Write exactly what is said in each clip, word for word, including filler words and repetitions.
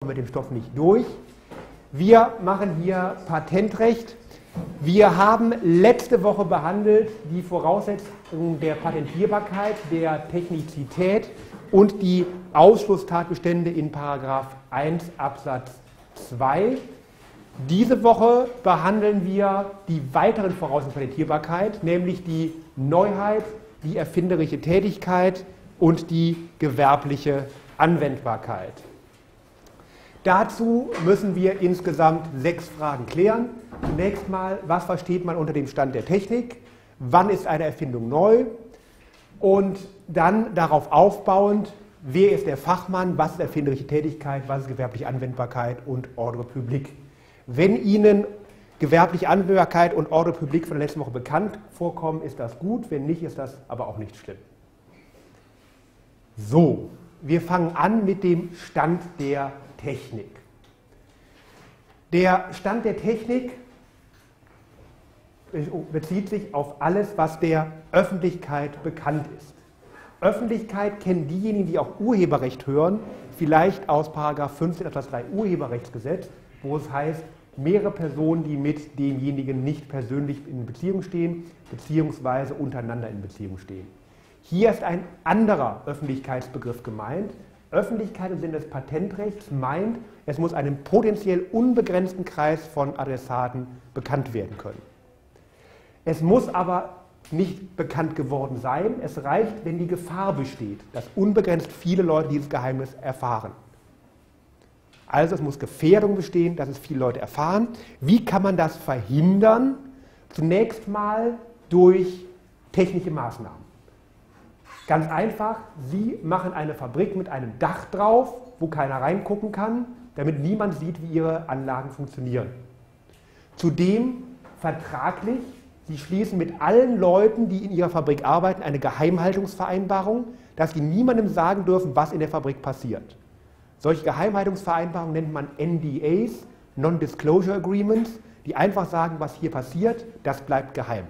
mit dem Stoff nicht durch. Wir machen hier Patentrecht. Wir haben letzte Woche behandelt die Voraussetzungen der Patentierbarkeit, der Technizität und die Ausschlusstatbestände in Paragraph eins Absatz zwei. Diese Woche behandeln wir die weiteren Voraussetzungen der Patentierbarkeit, nämlich die Neuheit, die erfinderische Tätigkeit und die gewerbliche Anwendbarkeit. Dazu müssen wir insgesamt sechs Fragen klären. Zunächst mal, was versteht man unter dem Stand der Technik? Wann ist eine Erfindung neu? Und dann darauf aufbauend, wer ist der Fachmann, was ist erfinderische Tätigkeit, was ist gewerbliche Anwendbarkeit und Ordre public. Wenn Ihnen gewerbliche Anwendbarkeit und Ordre public von der letzten Woche bekannt vorkommen, ist das gut, wenn nicht, ist das aber auch nicht schlimm. So, wir fangen an mit dem Stand der Technik. Der Stand der Technik bezieht sich auf alles, was der Öffentlichkeit bekannt ist. Öffentlichkeit kennen diejenigen, die auch Urheberrecht hören, vielleicht aus Paragraph fünfzehn Absatz drei Urheberrechtsgesetz, wo es heißt, mehrere Personen, die mit demjenigen nicht persönlich in Beziehung stehen, beziehungsweise untereinander in Beziehung stehen. Hier ist ein anderer Öffentlichkeitsbegriff gemeint. Öffentlichkeit im Sinne des Patentrechts meint, es muss einem potenziell unbegrenzten Kreis von Adressaten bekannt werden können. Es muss aber nicht bekannt geworden sein. Es reicht, wenn die Gefahr besteht, dass unbegrenzt viele Leute dieses Geheimnis erfahren. Also es muss Gefährdung bestehen, dass es viele Leute erfahren. Wie kann man das verhindern? Zunächst mal durch technische Maßnahmen. Ganz einfach, Sie machen eine Fabrik mit einem Dach drauf, wo keiner reingucken kann, damit niemand sieht, wie Ihre Anlagen funktionieren. Zudem vertraglich, Sie schließen mit allen Leuten, die in Ihrer Fabrik arbeiten, eine Geheimhaltungsvereinbarung, dass Sie niemandem sagen dürfen, was in der Fabrik passiert. Solche Geheimhaltungsvereinbarungen nennt man N D As, Non-Disclosure Agreements, die einfach sagen, was hier passiert, das bleibt geheim.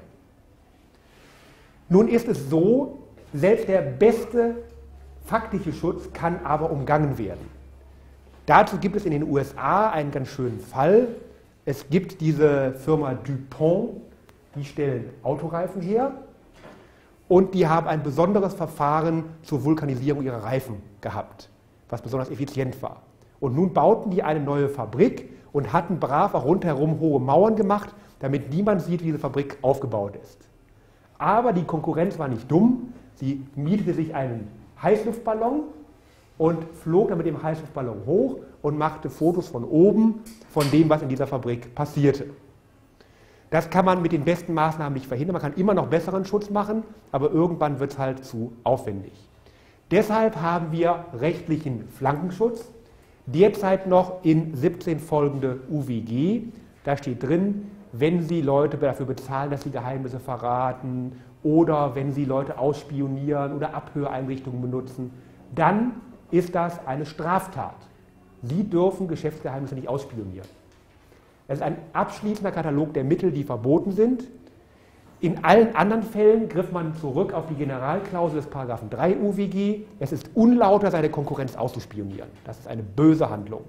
Nun ist es so, selbst der beste faktische Schutz kann aber umgangen werden. Dazu gibt es in den U S A einen ganz schönen Fall. Es gibt diese Firma DuPont, die stellen Autoreifen her und die haben ein besonderes Verfahren zur Vulkanisierung ihrer Reifen gehabt, was besonders effizient war. Und nun bauten die eine neue Fabrik und hatten brav auch rundherum hohe Mauern gemacht, damit niemand sieht, wie diese Fabrik aufgebaut ist. Aber die Konkurrenz war nicht dumm. Sie mietete sich einen Heißluftballon und flog dann mit dem Heißluftballon hoch und machte Fotos von oben von dem, was in dieser Fabrik passierte. Das kann man mit den besten Maßnahmen nicht verhindern. Man kann immer noch besseren Schutz machen, aber irgendwann wird es halt zu aufwendig. Deshalb haben wir rechtlichen Flankenschutz, derzeit noch in siebzehn folgende U W G. Da steht drin, wenn Sie Leute dafür bezahlen, dass sie Geheimnisse verraten oder wenn Sie Leute ausspionieren oder Abhöreinrichtungen benutzen, dann ist das eine Straftat. Sie dürfen Geschäftsgeheimnisse nicht ausspionieren. Es ist ein abschließender Katalog der Mittel, die verboten sind. In allen anderen Fällen griff man zurück auf die Generalklausel des Paragraphen drei U W G. Es ist unlauter, seine Konkurrenz auszuspionieren. Das ist eine böse Handlung.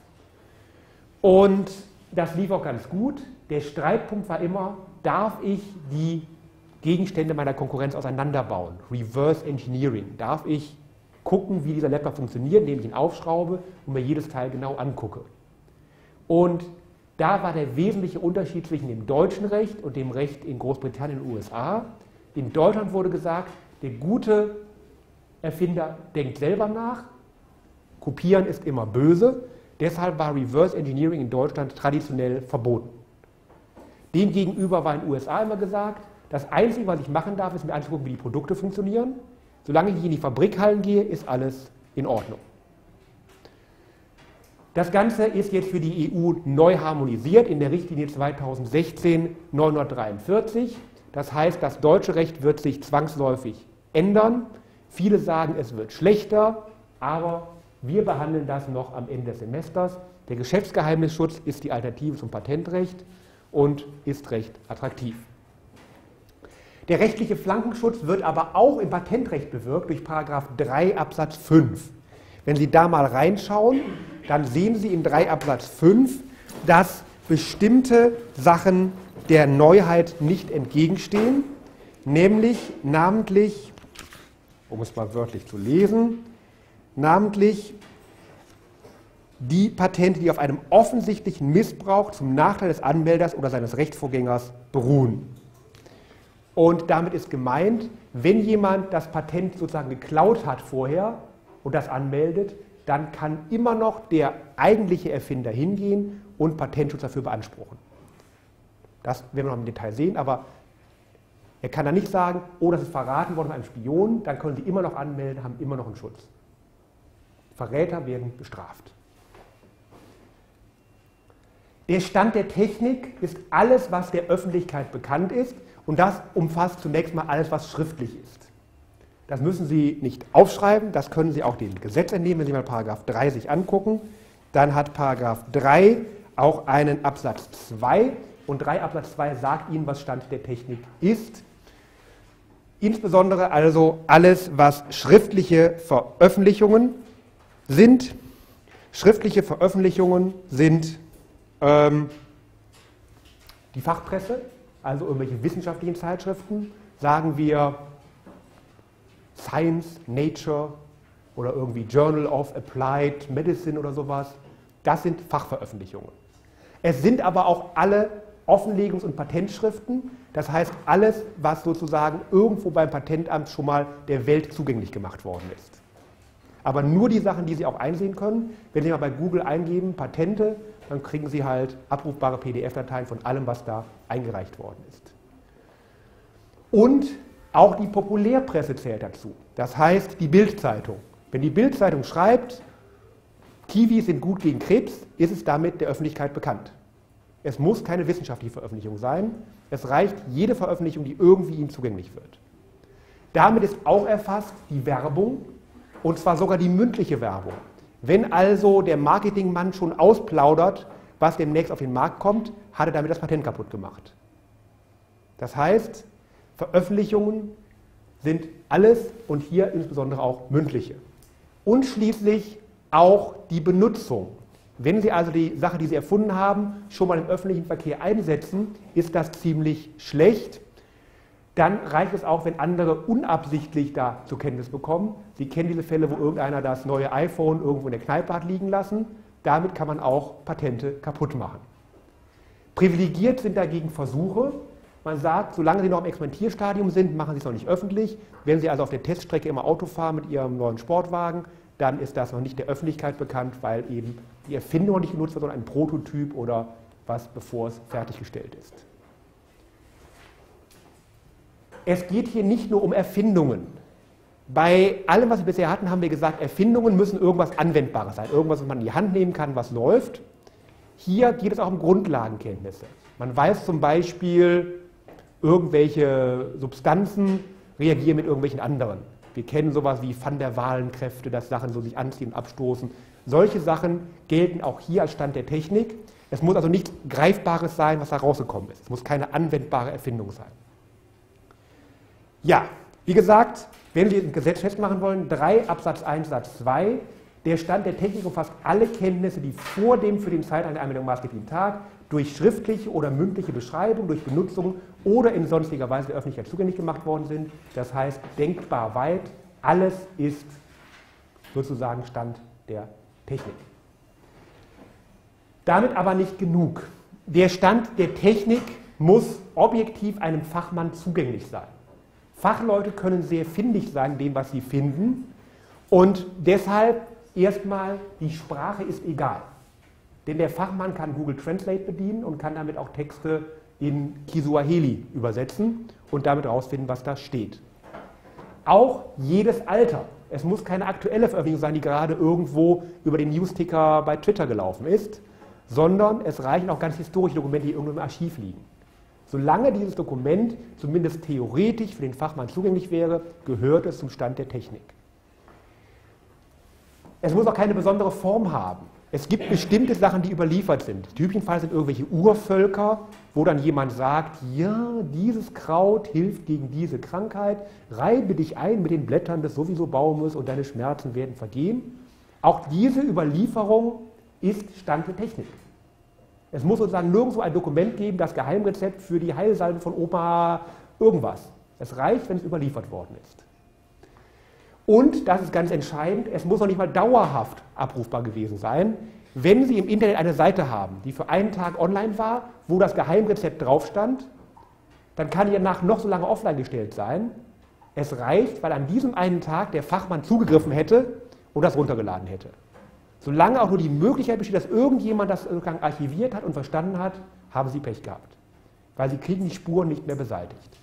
Und das lief auch ganz gut. Der Streitpunkt war immer, darf ich die Gegenstände meiner Konkurrenz auseinanderbauen? Reverse Engineering. Darf ich gucken, wie dieser Laptop funktioniert, indem ich ihn aufschraube und mir jedes Teil genau angucke? Und da war der wesentliche Unterschied zwischen dem deutschen Recht und dem Recht in Großbritannien und den U S A. In Deutschland wurde gesagt, der gute Erfinder denkt selber nach, kopieren ist immer böse, deshalb war Reverse Engineering in Deutschland traditionell verboten. Demgegenüber war in den U S A immer gesagt, das Einzige, was ich machen darf, ist mir anzugucken, wie die Produkte funktionieren. Solange ich in die Fabrikhallen gehe, ist alles in Ordnung. Das Ganze ist jetzt für die E U neu harmonisiert in der Richtlinie zweitausendsechzehn neunhundertdreiundvierzig. Das heißt, das deutsche Recht wird sich zwangsläufig ändern. Viele sagen, es wird schlechter, aber wir behandeln das noch am Ende des Semesters. Der Geschäftsgeheimnisschutz ist die Alternative zum Patentrecht und ist recht attraktiv. Der rechtliche Flankenschutz wird aber auch im Patentrecht bewirkt durch Paragraph drei Absatz fünf. Wenn Sie da mal reinschauen, dann sehen Sie in drei Absatz fünf, dass bestimmte Sachen der Neuheit nicht entgegenstehen, nämlich namentlich, um es mal wörtlich zu lesen, namentlich die Patente, die auf einem offensichtlichen Missbrauch zum Nachteil des Anmelders oder seines Rechtsvorgängers beruhen. Und damit ist gemeint, wenn jemand das Patent sozusagen geklaut hat vorher und das anmeldet, dann kann immer noch der eigentliche Erfinder hingehen und Patentschutz dafür beanspruchen. Das werden wir noch im Detail sehen, aber er kann dann nicht sagen, oh, das ist verraten worden von einem Spion, dann können Sie immer noch anmelden, haben immer noch einen Schutz. Verräter werden bestraft. Der Stand der Technik ist alles, was der Öffentlichkeit bekannt ist, und das umfasst zunächst mal alles, was schriftlich ist. Das müssen Sie nicht aufschreiben, das können Sie auch dem Gesetz entnehmen, wenn Sie mal Paragraph drei sich angucken. Dann hat Paragraph drei auch einen Absatz zwei, und drei Absatz zwei sagt Ihnen, was Stand der Technik ist. Insbesondere also alles, was schriftliche Veröffentlichungen sind. Schriftliche Veröffentlichungen sind ähm, die Fachpresse, also irgendwelche wissenschaftlichen Zeitschriften, sagen wir Science, Nature oder irgendwie Journal of Applied Medicine oder sowas. Das sind Fachveröffentlichungen. Es sind aber auch alle Offenlegungs- und Patentschriften, das heißt alles, was sozusagen irgendwo beim Patentamt schon mal der Welt zugänglich gemacht worden ist. Aber nur die Sachen, die Sie auch einsehen können. Wenn Sie mal bei Google eingeben, Patente, dann kriegen Sie halt abrufbare P D F-Dateien von allem, was da eingereicht worden ist. Und auch die Populärpresse zählt dazu. Das heißt, die Bild-Zeitung. Wenn die Bild-Zeitung schreibt, Kiwis sind gut gegen Krebs, ist es damit der Öffentlichkeit bekannt. Es muss keine wissenschaftliche Veröffentlichung sein. Es reicht jede Veröffentlichung, die irgendwie Ihnen zugänglich wird. Damit ist auch erfasst die Werbung, und zwar sogar die mündliche Werbung. Wenn also der Marketingmann schon ausplaudert, was demnächst auf den Markt kommt, hat er damit das Patent kaputt gemacht. Das heißt, Veröffentlichungen sind alles und hier insbesondere auch mündliche. Und schließlich auch die Benutzung. Wenn Sie also die Sache, die Sie erfunden haben, schon mal im öffentlichen Verkehr einsetzen, ist das ziemlich schlecht. Dann reicht es auch, wenn andere unabsichtlich da zur Kenntnis bekommen. Sie kennen diese Fälle, wo irgendeiner das neue iPhone irgendwo in der Kneipe hat liegen lassen. Damit kann man auch Patente kaputt machen. Privilegiert sind dagegen Versuche. Man sagt, solange Sie noch im Experimentierstadium sind, machen Sie es noch nicht öffentlich. Wenn Sie also auf der Teststrecke immer Auto fahren mit Ihrem neuen Sportwagen, dann ist das noch nicht der Öffentlichkeit bekannt, weil eben die Erfindung noch nicht genutzt wird, sondern ein Prototyp oder was, bevor es fertiggestellt ist. Es geht hier nicht nur um Erfindungen. Bei allem, was wir bisher hatten, haben wir gesagt, Erfindungen müssen irgendwas Anwendbares sein, irgendwas, was man in die Hand nehmen kann, was läuft. Hier geht es auch um Grundlagenkenntnisse. Man weiß zum Beispiel, irgendwelche Substanzen reagieren mit irgendwelchen anderen. Wir kennen sowas wie Van der Waalen-Kräfte, dass Sachen so sich anziehen und abstoßen. Solche Sachen gelten auch hier als Stand der Technik. Es muss also nichts Greifbares sein, was da rausgekommen ist. Es muss keine anwendbare Erfindung sein. Ja, wie gesagt, wenn Sie ein Gesetz festmachen wollen, drei Absatz eins Satz zwei, der Stand der Technik umfasst alle Kenntnisse, die vor dem für den Zeit einer Anwendung maßgeblichen Tag durch schriftliche oder mündliche Beschreibung, durch Benutzung oder in sonstiger Weise der Öffentlichkeit zugänglich gemacht worden sind. Das heißt, denkbar weit, alles ist sozusagen Stand der Technik. Damit aber nicht genug. Der Stand der Technik muss objektiv einem Fachmann zugänglich sein. Fachleute können sehr findig sein, dem, was sie finden, und deshalb erstmal, die Sprache ist egal. Denn der Fachmann kann Google Translate bedienen und kann damit auch Texte in Kiswahili übersetzen und damit herausfinden, was da steht. Auch jedes Alter. Es muss keine aktuelle Veröffentlichung sein, die gerade irgendwo über den Newsticker bei Twitter gelaufen ist, sondern es reichen auch ganz historische Dokumente, die irgendwo im Archiv liegen. Solange dieses Dokument zumindest theoretisch für den Fachmann zugänglich wäre, gehört es zum Stand der Technik. Es muss auch keine besondere Form haben. Es gibt bestimmte Sachen, die überliefert sind. Typischenfalls sind irgendwelche Urvölker, wo dann jemand sagt, ja, dieses Kraut hilft gegen diese Krankheit, reibe dich ein mit den Blättern des sowieso Baumes und deine Schmerzen werden vergehen. Auch diese Überlieferung ist Stand der Technik. Es muss sozusagen nirgendwo ein Dokument geben, das Geheimrezept für die Heilsalbe von Opa irgendwas. Es reicht, wenn es überliefert worden ist. Und, das ist ganz entscheidend, es muss noch nicht mal dauerhaft abrufbar gewesen sein. Wenn Sie im Internet eine Seite haben, die für einen Tag online war, wo das Geheimrezept drauf stand, dann kann die danach noch so lange offline gestellt sein. Es reicht, weil an diesem einen Tag der Fachmann zugegriffen hätte und das runtergeladen hätte. Solange auch nur die Möglichkeit besteht, dass irgendjemand das sozusagen archiviert hat und verstanden hat, haben Sie Pech gehabt. Weil Sie kriegen die Spuren nicht mehr beseitigt.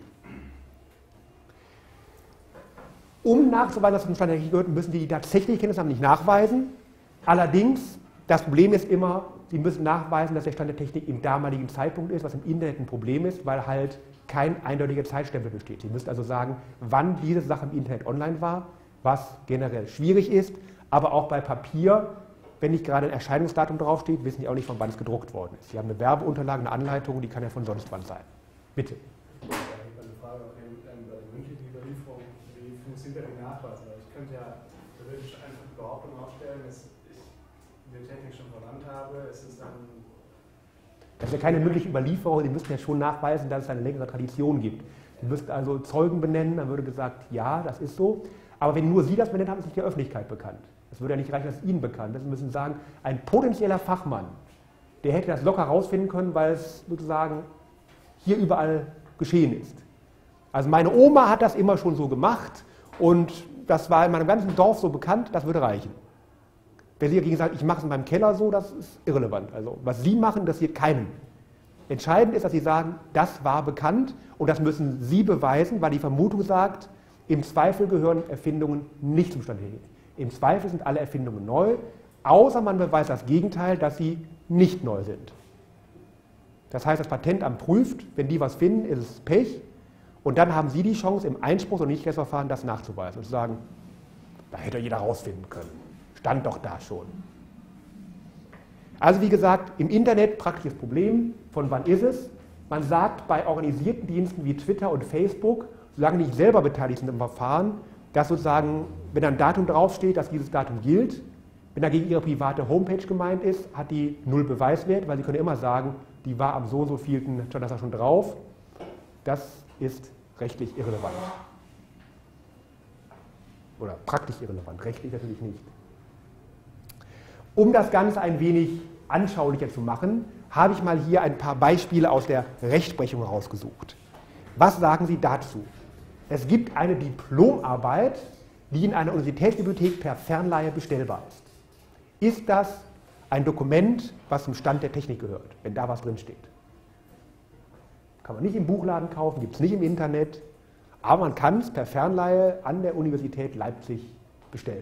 Um nachzuweisen, dass es zum Stand der Technik gehört, müssen Sie die tatsächliche Kenntnis haben, nicht nachweisen. Allerdings, das Problem ist immer, Sie müssen nachweisen, dass der Stand der Technik im damaligen Zeitpunkt ist, was im Internet ein Problem ist, weil halt kein eindeutiger Zeitstempel besteht. Sie müssen also sagen, wann diese Sache im Internet online war, was generell schwierig ist, aber auch bei Papier, wenn nicht gerade ein Erscheinungsdatum draufsteht, wissen Sie auch nicht, von wann es gedruckt worden ist. Sie haben eine Werbeunterlage, eine Anleitung, die kann ja von sonst wann sein. Bitte. Ich habe eine Frage auch eben bei der mündlichen Überlieferung. Wie funktioniert der Nachweis? Weil ich könnte ja theoretisch einfach die Behauptung aufstellen, dass ich die Technik schon verwandt habe. Ist es dann. Das ist ja keine mündliche Überlieferung. Sie müssten ja schon nachweisen, dass es eine längere Tradition gibt. Sie müssten also Zeugen benennen, dann würde gesagt, ja, das ist so. Aber wenn nur Sie das benennen, haben, ist nicht der Öffentlichkeit bekannt. Es würde ja nicht reichen, dass Ihnen bekannt ist. Sie müssen sagen, ein potenzieller Fachmann, der hätte das locker herausfinden können, weil es sozusagen hier überall geschehen ist. Also meine Oma hat das immer schon so gemacht und das war in meinem ganzen Dorf so bekannt, das würde reichen. Wer Sie dagegen sagt, ich mache es in meinem Keller so, das ist irrelevant. Also was Sie machen, interessiert keinen. Entscheidend ist, dass Sie sagen, das war bekannt und das müssen Sie beweisen, weil die Vermutung sagt, im Zweifel gehören Erfindungen nicht zum Stand der Technik. Im Zweifel sind alle Erfindungen neu, außer man beweist das Gegenteil, dass sie nicht neu sind. Das heißt, das Patentamt prüft, wenn die was finden, ist es Pech und dann haben Sie die Chance, im Einspruchs- und Nichtrechtsverfahren das nachzuweisen und zu sagen, da hätte jeder rausfinden können. Stand doch da schon. Also wie gesagt, im Internet praktisches Problem. Von wann ist es? Man sagt bei organisierten Diensten wie Twitter und Facebook, solange nicht selber beteiligt sind im Verfahren, dass sozusagen, wenn ein Datum draufsteht, dass dieses Datum gilt. Wenn dagegen Ihre private Homepage gemeint ist, hat die null Beweiswert, weil Sie können immer sagen, die war am so und so vielten, stand das da schon drauf. Das ist rechtlich irrelevant. Oder praktisch irrelevant, rechtlich natürlich nicht. Um das Ganze ein wenig anschaulicher zu machen, habe ich mal hier ein paar Beispiele aus der Rechtsprechung rausgesucht. Was sagen Sie dazu? Es gibt eine Diplomarbeit, die in einer Universitätsbibliothek per Fernleihe bestellbar ist. Ist das ein Dokument, was zum Stand der Technik gehört, wenn da was drin steht? Kann man nicht im Buchladen kaufen, gibt es nicht im Internet, aber man kann es per Fernleihe an der Universität Leipzig bestellen.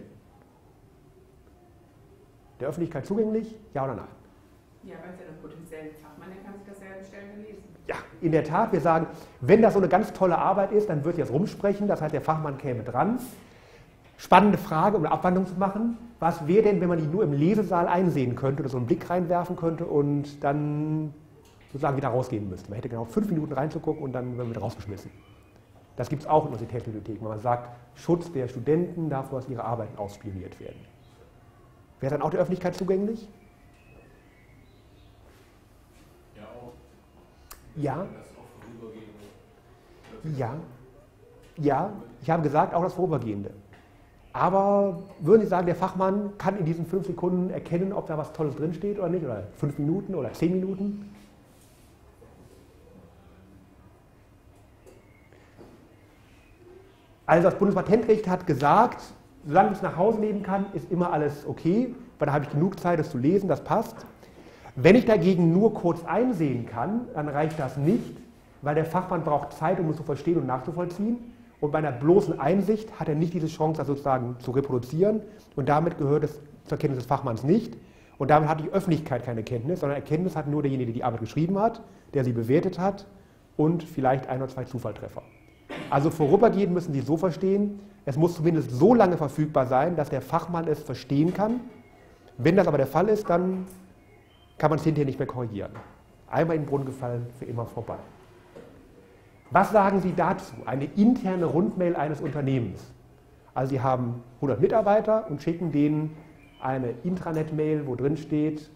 Der Öffentlichkeit zugänglich? Ja oder nein? Ja, weil es ja ein potenzieller Fachmann, der kann sich das ja bestellen und lesen. Ja, in der Tat, wir sagen, wenn das so eine ganz tolle Arbeit ist, dann wird jetzt rumsprechen, das heißt, der Fachmann käme dran. Spannende Frage, um eine Abwandlung zu machen. Was wäre denn, wenn man die nur im Lesesaal einsehen könnte oder so einen Blick reinwerfen könnte und dann sozusagen wieder rausgehen müsste? Man hätte genau fünf Minuten reinzugucken und dann wird man wieder rausgeschmissen. Das gibt es auch in Universitätsbibliotheken, wenn man sagt, Schutz der Studenten davor, dass ihre Arbeiten ausspioniert werden. Wäre dann auch der Öffentlichkeit zugänglich? Ja, auch. Ja. Ja. Ja, ich habe gesagt, auch das Vorübergehende. Aber würden Sie sagen, der Fachmann kann in diesen fünf Sekunden erkennen, ob da was Tolles drinsteht oder nicht? Oder fünf Minuten oder zehn Minuten? Also das Bundespatentrecht hat gesagt, solange ich es nach Hause nehmen kann, ist immer alles okay, weil da habe ich genug Zeit, das zu lesen, das passt. Wenn ich dagegen nur kurz einsehen kann, dann reicht das nicht, weil der Fachmann braucht Zeit, um es zu verstehen und nachzuvollziehen. Und bei einer bloßen Einsicht hat er nicht diese Chance, das sozusagen zu reproduzieren. Und damit gehört es zur Kenntnis des Fachmanns nicht. Und damit hat die Öffentlichkeit keine Kenntnis, sondern Erkenntnis hat nur derjenige, der die Arbeit geschrieben hat, der sie bewertet hat und vielleicht ein oder zwei Zufalltreffer. Also vorübergehend müssen Sie so verstehen, es muss zumindest so lange verfügbar sein, dass der Fachmann es verstehen kann. Wenn das aber der Fall ist, dann kann man es hinterher nicht mehr korrigieren. Einmal in den Brunnen gefallen, für immer vorbei. Was sagen Sie dazu? Eine interne Rundmail eines Unternehmens. Also Sie haben hundert Mitarbeiter und schicken denen eine Intranet-Mail, wo drin steht,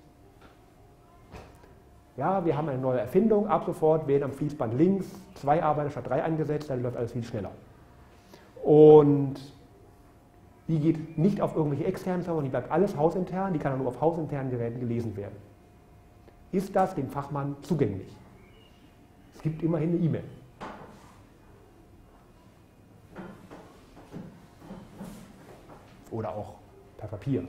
ja, wir haben eine neue Erfindung, ab sofort werden am Fließband links zwei Arbeiter statt drei eingesetzt, dann läuft alles viel schneller. Und die geht nicht auf irgendwelche externen Server, die bleibt alles hausintern, die kann nur auf hausinternen Geräten gelesen werden. Ist das dem Fachmann zugänglich? Es gibt immerhin eine E-Mail. Oder auch per Papier.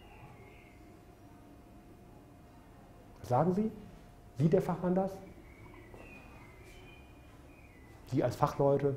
Was sagen Sie? Sieht der Fachmann das? Sie als Fachleute?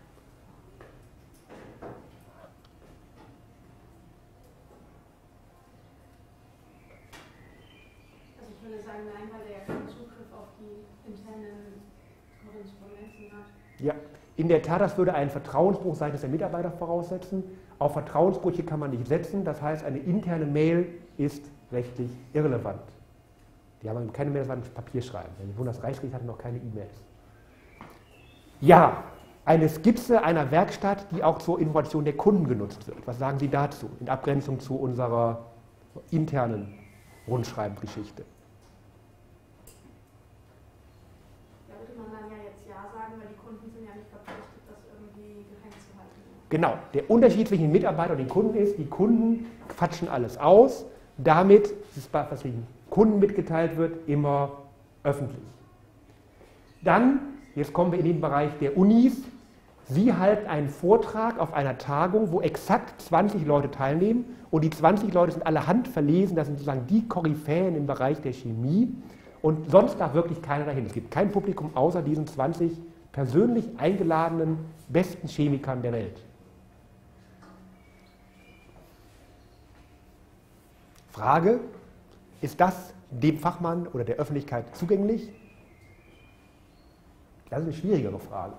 Also ich würde sagen, nein, weil er ja keinen Zugriff auf die internen Korrespondenzen hat. Ja, in der Tat, das würde einen Vertrauensbruch seitens der Mitarbeiter voraussetzen. Auf Vertrauensbrüche kann man nicht setzen, das heißt, eine interne Mail ist rechtlich irrelevant. Die haben keine Mails, das Papier schreiben. Das Bundesreichsgericht hatte noch keine E-Mails. Ja, eine Skizze einer Werkstatt, die auch zur Information der Kunden genutzt wird. Was sagen Sie dazu, in Abgrenzung zu unserer internen Rundschreibgeschichte? Da würde man dann ja jetzt Ja sagen, weil die Kunden sind ja nicht verpflichtet, das irgendwie geheim zu halten. Genau, der Unterschied zwischen den Mitarbeitern und den Kunden ist, die Kunden quatschen alles aus, damit ist das, was den Kunden mitgeteilt wird, immer öffentlich. Dann, jetzt kommen wir in den Bereich der Unis, Sie halten einen Vortrag auf einer Tagung, wo exakt zwanzig Leute teilnehmen und die zwanzig Leute sind alle handverlesen, das sind sozusagen die Koryphäen im Bereich der Chemie und sonst darf wirklich keiner dahin. Es gibt kein Publikum außer diesen zwanzig persönlich eingeladenen besten Chemikern der Welt. Frage, ist das dem Fachmann oder der Öffentlichkeit zugänglich? Das ist eine schwierigere Frage.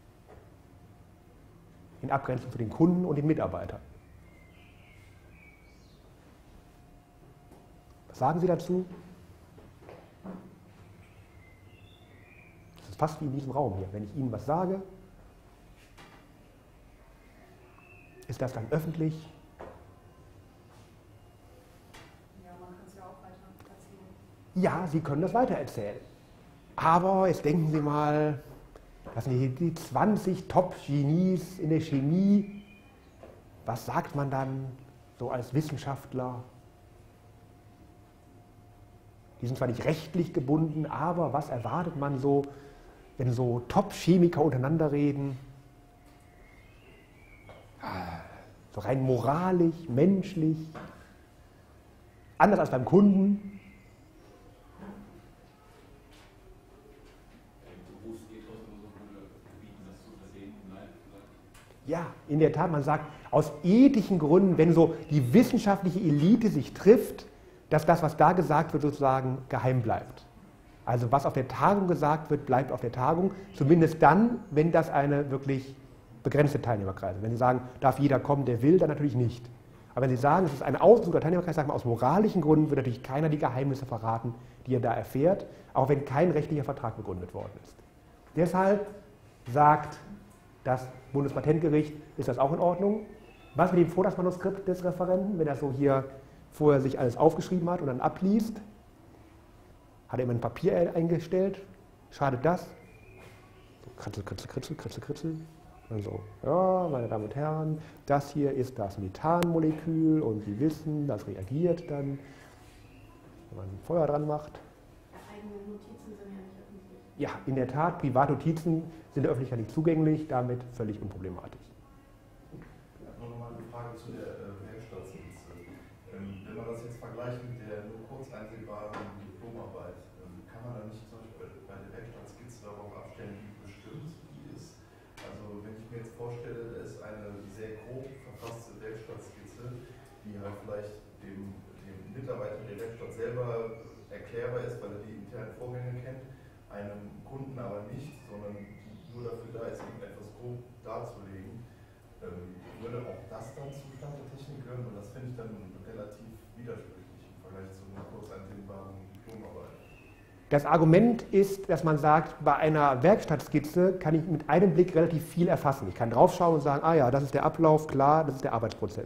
In Abgrenzung zu den Kunden und den Mitarbeitern. Was sagen Sie dazu? Das ist fast wie in diesem Raum hier. Wenn ich Ihnen was sage, ist das dann öffentlich? Ja, Sie können das weitererzählen. Aber jetzt denken Sie mal, das sind hier die zwanzig Top-Genies in der Chemie. Was sagt man dann so als Wissenschaftler? Die sind zwar nicht rechtlich gebunden, aber was erwartet man so, wenn so Top-Chemiker untereinander reden? So rein moralisch, menschlich, anders als beim Kunden. Ja, in der Tat, man sagt, aus ethischen Gründen, wenn so die wissenschaftliche Elite sich trifft, dass das, was da gesagt wird, sozusagen geheim bleibt. Also was auf der Tagung gesagt wird, bleibt auf der Tagung, zumindest dann, wenn das eine wirklich begrenzte Teilnehmerkreis ist. Wenn Sie sagen, darf jeder kommen, der will, dann natürlich nicht. Aber wenn Sie sagen, es ist ein ausgesuchter Teilnehmerkreis, sagen wir, aus moralischen Gründen wird natürlich keiner die Geheimnisse verraten, die er da erfährt, auch wenn kein rechtlicher Vertrag begründet worden ist. Deshalb sagt das Bundespatentgericht, ist das auch in Ordnung. Was mit dem Vortragsmanuskript des Referenten, wenn er so hier vorher sich alles aufgeschrieben hat und dann abliest, hat er immer ein Papier eingestellt, schadet das? So, kritzel, kritzel, kritzel, kritzel, kritzel. Und so, ja, meine Damen und Herren, das hier ist das Methanmolekül und Sie wissen, das reagiert dann, wenn man Feuer dran macht. Eigene Notizen sind ja nicht öffentlich. Ja, in der Tat, Privatnotizen sind der Öffentlichkeit nicht zugänglich, damit völlig unproblematisch. Ja, noch mal eine Frage zu der äh, Werkstattskizze. Ähm, wenn man das jetzt vergleicht mit der nur kurz einsehbaren Diplomarbeit, ähm, kann man da nicht zum Beispiel bei der Werkstattskizze darauf abstellen, wie bestimmt die ist? Also wenn ich mir jetzt vorstelle, da ist eine sehr grob verfasste Werkstattskizze, die halt vielleicht dem, dem Mitarbeiter der Werkstatt selber erklärbar ist, weil er die internen Vorgänge kennt, einem Kunden aber nicht, sondern die nur dafür da ist, irgendetwas grob darzulegen, ähm, würde auch das dann Zustand der Technik gehören? Und das finde ich dann relativ widersprüchlich im Vergleich zu einer kurz einsehbaren Diplomarbeit. Das Argument ist, dass man sagt, bei einer Werkstattskizze kann ich mit einem Blick relativ viel erfassen. Ich kann draufschauen und sagen, ah ja, das ist der Ablauf, klar, das ist der Arbeitsprozess.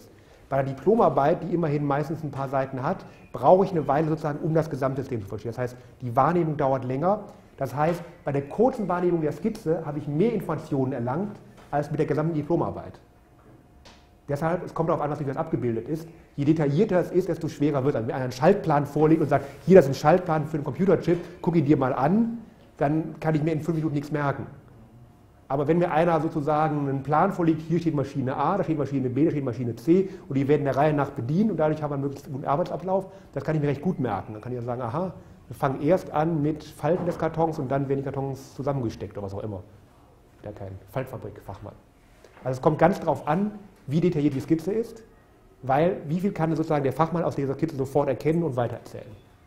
Bei der Diplomarbeit, die immerhin meistens ein paar Seiten hat, brauche ich eine Weile sozusagen, um das Gesamtsystem zu verstehen. Das heißt, die Wahrnehmung dauert länger. Das heißt, bei der kurzen Wahrnehmung der Skizze habe ich mehr Informationen erlangt, als mit der gesamten Diplomarbeit. Deshalb, es kommt darauf an, was wie das abgebildet ist. Je detaillierter es ist, desto schwerer wird es. Wenn einer einen Schaltplan vorlegt und sagt, hier, das ist ein Schaltplan für einen Computerchip, guck ihn dir mal an, dann kann ich mir in fünf Minuten nichts merken. Aber wenn mir einer sozusagen einen Plan vorlegt, hier steht Maschine A, da steht Maschine B, da steht Maschine C und die werden der Reihe nach bedient und dadurch haben wir einen möglichst guten Arbeitsablauf, das kann ich mir recht gut merken. Dann kann ich dann sagen, aha, wir fangen erst an mit Falten des Kartons und dann werden die Kartons zusammengesteckt oder was auch immer. Ich bin ja kein Faltfabrik-Fachmann. Also es kommt ganz darauf an, wie detailliert die Skizze ist, weil wie viel kann sozusagen der Fachmann aus dieser Skizze sofort erkennen und weitererzählen.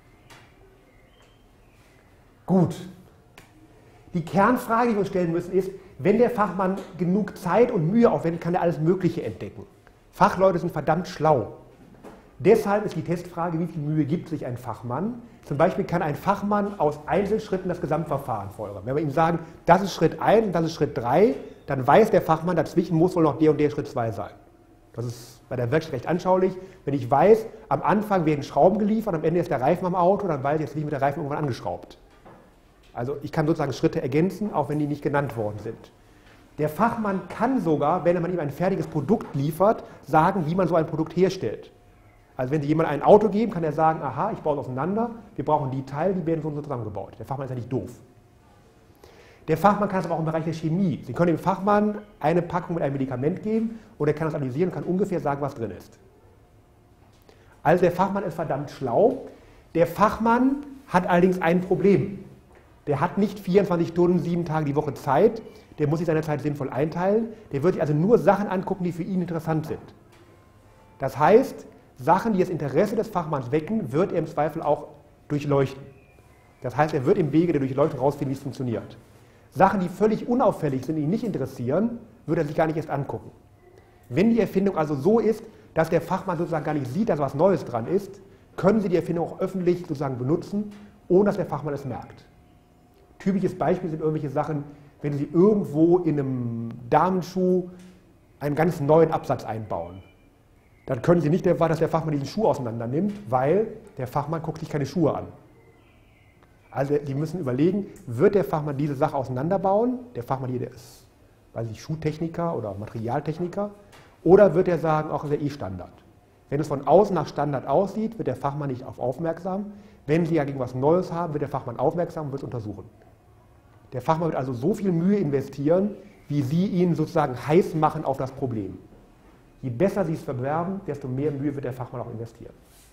Gut. Die Kernfrage, die wir uns stellen müssen, ist, wenn der Fachmann genug Zeit und Mühe aufwendet, kann er alles Mögliche entdecken. Fachleute sind verdammt schlau. Deshalb ist die Testfrage, wie viel Mühe gibt sich ein Fachmann? Zum Beispiel kann ein Fachmann aus Einzelschritten das Gesamtverfahren folgern. Wenn wir ihm sagen, das ist Schritt eins und das ist Schritt drei, dann weiß der Fachmann, dazwischen muss wohl noch der und der Schritt zwei sein. Das ist bei der Werkstatt recht anschaulich. Wenn ich weiß, am Anfang werden Schrauben geliefert, am Ende ist der Reifen am Auto, dann weiß ich, jetzt liegt mit der Reifen irgendwann angeschraubt. Also ich kann sozusagen Schritte ergänzen, auch wenn die nicht genannt worden sind. Der Fachmann kann sogar, wenn man ihm ein fertiges Produkt liefert, sagen, wie man so ein Produkt herstellt. Also wenn Sie jemandem ein Auto geben, kann er sagen, aha, ich baue es auseinander, wir brauchen die Teile, die werden so und so zusammengebaut. Der Fachmann ist ja nicht doof. Der Fachmann kann es aber auch im Bereich der Chemie. Sie können dem Fachmann eine Packung mit einem Medikament geben und er kann das analysieren und kann ungefähr sagen, was drin ist. Also der Fachmann ist verdammt schlau. Der Fachmann hat allerdings ein Problem. Der hat nicht vierundzwanzig Stunden, sieben Tage die Woche Zeit. Der muss sich seine Zeit sinnvoll einteilen. Der wird sich also nur Sachen angucken, die für ihn interessant sind. Das heißt, Sachen, die das Interesse des Fachmanns wecken, wird er im Zweifel auch durchleuchten. Das heißt, er wird im Wege der Durchleuchtung herausfinden, wie es funktioniert. Sachen, die völlig unauffällig sind, die ihn nicht interessieren, wird er sich gar nicht erst angucken. Wenn die Erfindung also so ist, dass der Fachmann sozusagen gar nicht sieht, dass was Neues dran ist, können Sie die Erfindung auch öffentlich sozusagen benutzen, ohne dass der Fachmann es merkt. Typisches Beispiel sind irgendwelche Sachen, wenn Sie irgendwo in einem Damenschuh einen ganz neuen Absatz einbauen. Dann können Sie nicht erwarten, dass der Fachmann diesen Schuh auseinander nimmt, weil der Fachmann guckt sich keine Schuhe an. Also Sie müssen überlegen, wird der Fachmann diese Sache auseinanderbauen? Der Fachmann hier, der ist, weiß ich, Schuhtechniker oder Materialtechniker. Oder wird er sagen, auch ist ja eh Standard. Wenn es von außen nach Standard aussieht, wird der Fachmann nicht auf aufmerksam. Wenn Sie ja gegen was Neues haben, wird der Fachmann aufmerksam und wird es untersuchen. Der Fachmann wird also so viel Mühe investieren, wie Sie ihn sozusagen heiß machen auf das Problem. Je besser Sie es bewerben, desto mehr Mühe wird der Fachmann auch investieren.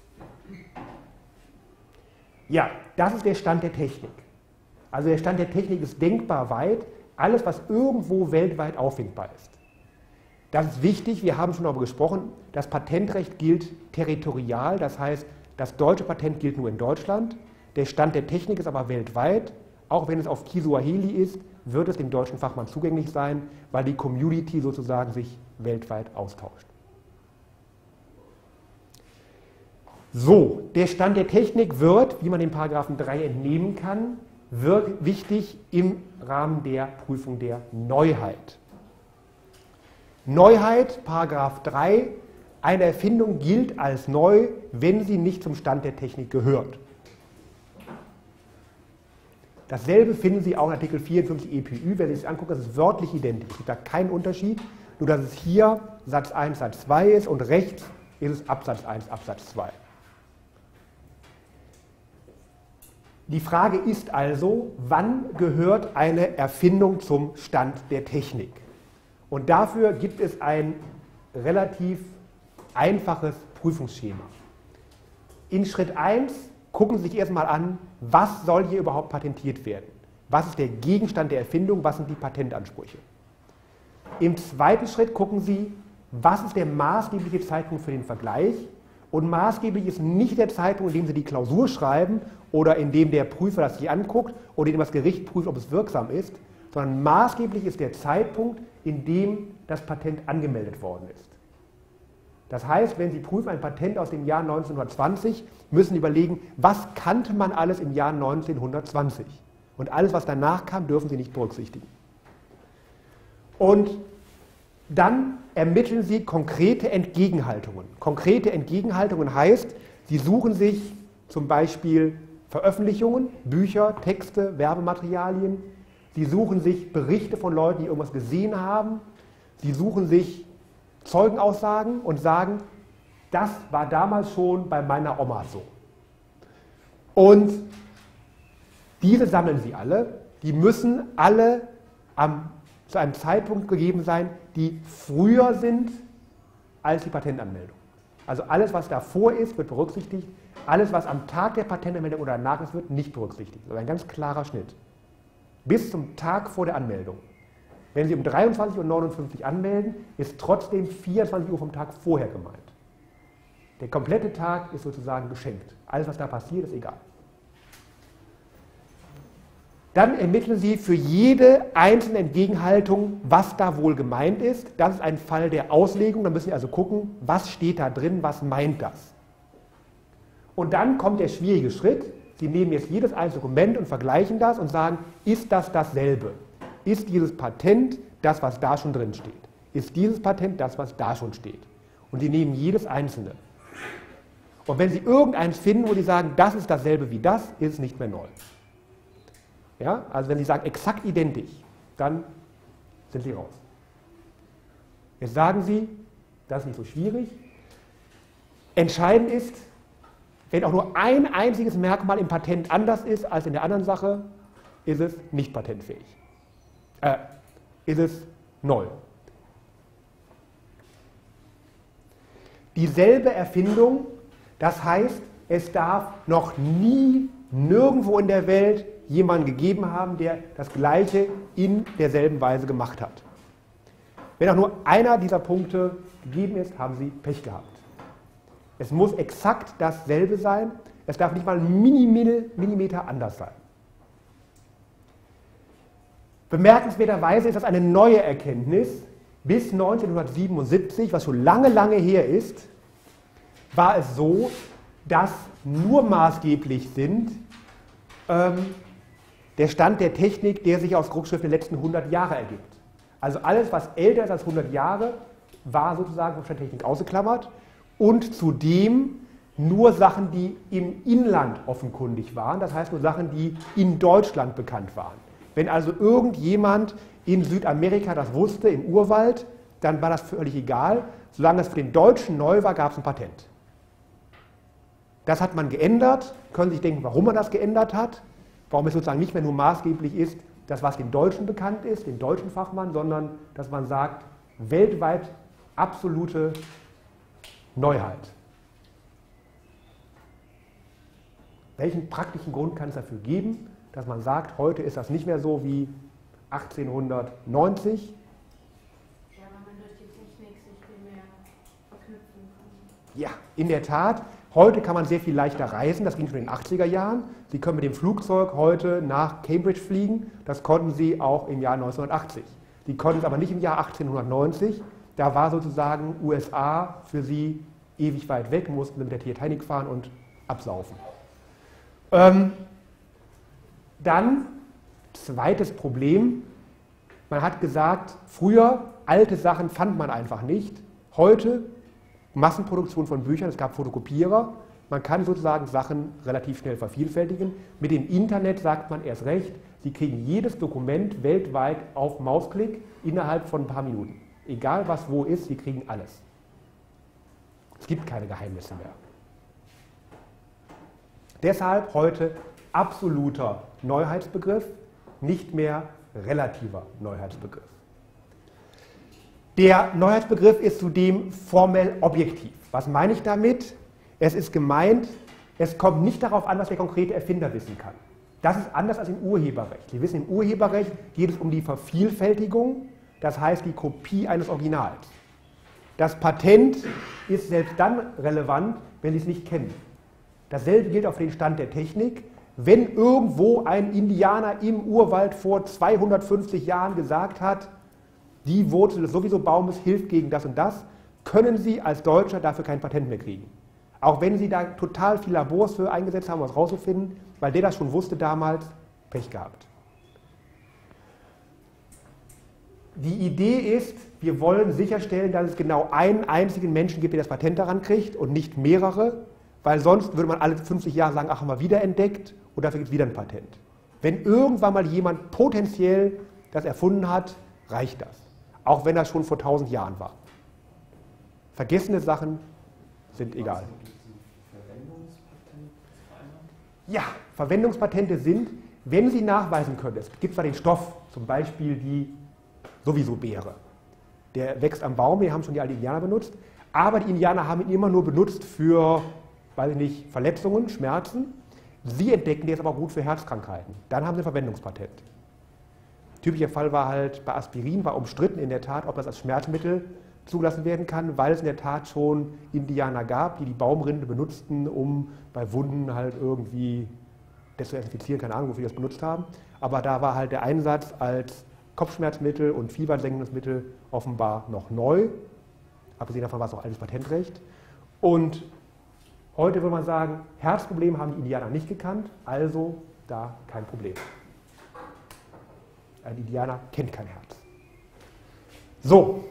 Ja, das ist der Stand der Technik. Also der Stand der Technik ist denkbar weit, alles, was irgendwo weltweit auffindbar ist. Das ist wichtig, wir haben schon darüber gesprochen, das Patentrecht gilt territorial, das heißt, das deutsche Patent gilt nur in Deutschland, der Stand der Technik ist aber weltweit, auch wenn es auf Kiswahili ist, wird es dem deutschen Fachmann zugänglich sein, weil die Community sozusagen sich weltweit austauscht. So, der Stand der Technik wird, wie man den Paragraphen drei entnehmen kann, wird wichtig im Rahmen der Prüfung der Neuheit. Neuheit, Paragraph drei, eine Erfindung gilt als neu, wenn sie nicht zum Stand der Technik gehört. Dasselbe finden Sie auch in Artikel vierundfünfzig E P Ü, wenn Sie sich angucken, das ist wörtlich identisch. Es gibt da keinen Unterschied, nur dass es hier Satz eins, Satz zwei ist und rechts ist es Absatz eins, Absatz zwei. Die Frage ist also, wann gehört eine Erfindung zum Stand der Technik? Und dafür gibt es ein relativ einfaches Prüfungsschema. In Schritt eins gucken Sie sich erstmal an, was soll hier überhaupt patentiert werden? Was ist der Gegenstand der Erfindung? Was sind die Patentansprüche? Im zweiten Schritt gucken Sie, was ist der maßgebliche Zeitpunkt für den Vergleich? Und maßgeblich ist nicht der Zeitpunkt, in dem Sie die Klausur schreiben oder in dem der Prüfer das sich anguckt oder in dem das Gericht prüft, ob es wirksam ist, sondern maßgeblich ist der Zeitpunkt, in dem das Patent angemeldet worden ist. Das heißt, wenn Sie prüfen ein Patent aus dem Jahr neunzehnhundertzwanzig, müssen Sie überlegen, was kannte man alles im Jahr neunzehnhundertzwanzig? Und alles, was danach kam, dürfen Sie nicht berücksichtigen. Und Dann ermitteln Sie konkrete Entgegenhaltungen. Konkrete Entgegenhaltungen heißt, Sie suchen sich zum Beispiel Veröffentlichungen, Bücher, Texte, Werbematerialien. Sie suchen sich Berichte von Leuten, die irgendwas gesehen haben. Sie suchen sich Zeugenaussagen und sagen, das war damals schon bei meiner Oma so. Und diese sammeln Sie alle. Die müssen alle am, zu einem Zeitpunkt gegeben sein, die früher sind als die Patentanmeldung. Also alles, was davor ist, wird berücksichtigt. Alles, was am Tag der Patentanmeldung oder danach ist, wird nicht berücksichtigt. Das ist ein ganz klarer Schnitt. Bis zum Tag vor der Anmeldung. Wenn Sie um dreiundzwanzig Uhr neunundfünfzig anmelden, ist trotzdem vierundzwanzig Uhr vom Tag vorher gemeint. Der komplette Tag ist sozusagen geschenkt. Alles, was da passiert, ist egal. Dann ermitteln Sie für jede einzelne Entgegenhaltung, was da wohl gemeint ist. Das ist ein Fall der Auslegung. Da müssen Sie also gucken, was steht da drin, was meint das. Und dann kommt der schwierige Schritt. Sie nehmen jetzt jedes einzelne Dokument und vergleichen das und sagen, ist das dasselbe? Ist dieses Patent das, was da schon drin steht? Ist dieses Patent das, was da schon steht? Und Sie nehmen jedes einzelne. Und wenn Sie irgendeins finden, wo Sie sagen, das ist dasselbe wie das, ist es nicht mehr neu. Ja? Also wenn Sie sagen, exakt identisch, dann sind Sie raus. Jetzt sagen Sie, das ist nicht so schwierig. Entscheidend ist, wenn auch nur ein einziges Merkmal im Patent anders ist als in der anderen Sache, ist es nicht patentfähig. Äh, ist es neu. Dieselbe Erfindung, das heißt, es darf noch nie, nirgendwo in der Welt jemanden gegeben haben, der das Gleiche in derselben Weise gemacht hat. Wenn auch nur einer dieser Punkte gegeben ist, haben Sie Pech gehabt. Es muss exakt dasselbe sein, es darf nicht mal ein Millimeter anders sein. Bemerkenswerterweise ist das eine neue Erkenntnis. Bis neunzehnhundertsiebenundsiebzig, was schon lange, lange her ist, war es so, dass nur maßgeblich sind ähm, der Stand der Technik, der sich aus Druckschriften der letzten hundert Jahre ergibt. Also alles, was älter ist als hundert Jahre, war sozusagen von der Technik ausgeklammert. Und zudem nur Sachen, die im Inland offenkundig waren, das heißt nur Sachen, die in Deutschland bekannt waren. Wenn also irgendjemand in Südamerika das wusste, im Urwald, dann war das völlig egal. Solange es für den Deutschen neu war, gab es ein Patent. Das hat man geändert. Können Sie sich denken, warum man das geändert hat? Warum es sozusagen nicht mehr nur maßgeblich ist, das, was dem Deutschen bekannt ist, dem deutschen Fachmann, sondern dass man sagt, weltweit absolute Neuheit. Welchen praktischen Grund kann es dafür geben, dass man sagt, heute ist das nicht mehr so wie achtzehnhundertneunzig? Ja, weil man durch die Technik sich viel mehr verknüpfen kann. Ja, in der Tat. Heute kann man sehr viel leichter reisen, das ging schon in den achtziger Jahren. Sie können mit dem Flugzeug heute nach Cambridge fliegen, das konnten Sie auch im Jahr neunzehnhundertachtzig. Sie konnten es aber nicht im Jahr achtzehnhundertneunzig. Da war sozusagen U S A für sie ewig weit weg, mussten mit der Titanic fahren und absaufen. Ähm, dann, zweites Problem, man hat gesagt, früher, alte Sachen fand man einfach nicht. Heute, Massenproduktion von Büchern, es gab Fotokopierer, man kann sozusagen Sachen relativ schnell vervielfältigen. Mit dem Internet sagt man erst recht, Sie kriegen jedes Dokument weltweit auf Mausklick innerhalb von ein paar Minuten. Egal was wo ist, Sie kriegen alles. Es gibt keine Geheimnisse mehr. Deshalb heute absoluter Neuheitsbegriff, nicht mehr relativer Neuheitsbegriff. Der Neuheitsbegriff ist zudem formell objektiv. Was meine ich damit? Es ist gemeint, es kommt nicht darauf an, was der konkrete Erfinder wissen kann. Das ist anders als im Urheberrecht. Sie wissen, im Urheberrecht geht es um die Vervielfältigung, das heißt die Kopie eines Originals. Das Patent ist selbst dann relevant, wenn Sie es nicht kennen. Dasselbe gilt auch für den Stand der Technik. Wenn irgendwo ein Indianer im Urwald vor zweihundertfünfzig Jahren gesagt hat, die Wurzel des sowieso Baumes hilft gegen das und das, können Sie als Deutscher dafür kein Patent mehr kriegen. Auch wenn Sie da total viel Labors für eingesetzt haben, um was rauszufinden, weil der das schon wusste damals, Pech gehabt. Die Idee ist, wir wollen sicherstellen, dass es genau einen einzigen Menschen gibt, der das Patent daran kriegt und nicht mehrere, weil sonst würde man alle fünfzig Jahre sagen, ach, haben wir wieder entdeckt und dafür gibt es wieder ein Patent. Wenn irgendwann mal jemand potenziell das erfunden hat, reicht das. Auch wenn das schon vor tausend Jahren war. Vergessene Sachen sind egal. Ja, Verwendungspatente sind, wenn Sie nachweisen können, es gibt zwar den Stoff, zum Beispiel die sowieso Beere. Der wächst am Baum, den haben schon die alten Indianer benutzt, aber die Indianer haben ihn immer nur benutzt für, weiß ich nicht, Verletzungen, Schmerzen. Sie entdecken, der ist aber gut für Herzkrankheiten. Dann haben sie ein Verwendungspatent. Typischer Fall war halt bei Aspirin, war umstritten in der Tat, ob das als Schmerzmittel zugelassen werden kann, weil es in der Tat schon Indianer gab, die die Baumrinde benutzten, um bei Wunden halt irgendwie das zu desinfizieren, keine Ahnung, wofür die das benutzt haben. Aber da war halt der Einsatz als Kopfschmerzmittel und fiebersenkendes Mittel offenbar noch neu. Abgesehen davon war es auch altes Patentrecht. Und heute würde man sagen, Herzprobleme haben die Indianer nicht gekannt, also da kein Problem. Ein Indianer kennt kein Herz. So.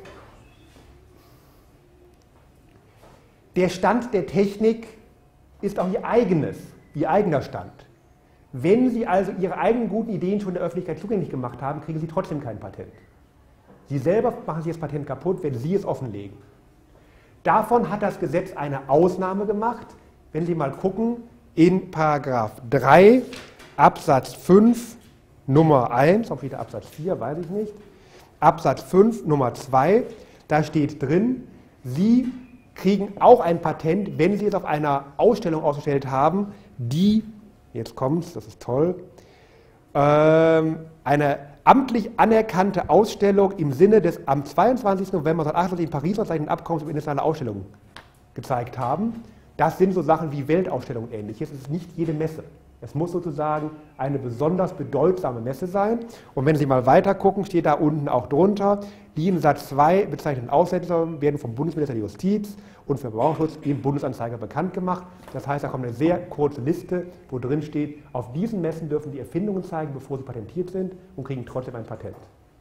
Der Stand der Technik ist auch ihr eigenes, ihr eigener Stand. Wenn Sie also Ihre eigenen guten Ideen schon der Öffentlichkeit zugänglich gemacht haben, kriegen Sie trotzdem kein Patent. Sie selber machen sich das Patent kaputt, wenn Sie es offenlegen. Davon hat das Gesetz eine Ausnahme gemacht. Wenn Sie mal gucken, in Paragraph drei Absatz fünf Nummer eins, ob wieder Absatz vier, weiß ich nicht, Absatz fünf Nummer zwei, da steht drin, Sie kriegen auch ein Patent, wenn Sie es auf einer Ausstellung ausgestellt haben, die, jetzt kommt's, das ist toll, ähm, eine amtlich anerkannte Ausstellung im Sinne des am zweiundzwanzigsten November neunzehnhundertachtundachtzig in Paris unterzeichneten Abkommens über internationale Ausstellungen gezeigt haben. Das sind so Sachen wie Weltausstellungen und Ähnliches. Es ist nicht jede Messe. Es muss sozusagen eine besonders bedeutsame Messe sein. Und wenn Sie mal weiter gucken, steht da unten auch drunter, die in Satz zwei bezeichneten Aussetzer werden vom Bundesminister der Justiz und für Verbraucherschutz im Bundesanzeiger bekannt gemacht. Das heißt, da kommt eine sehr kurze Liste, wo drin steht, auf diesen Messen dürfen die Erfindungen zeigen, bevor sie patentiert sind und kriegen trotzdem ein Patent.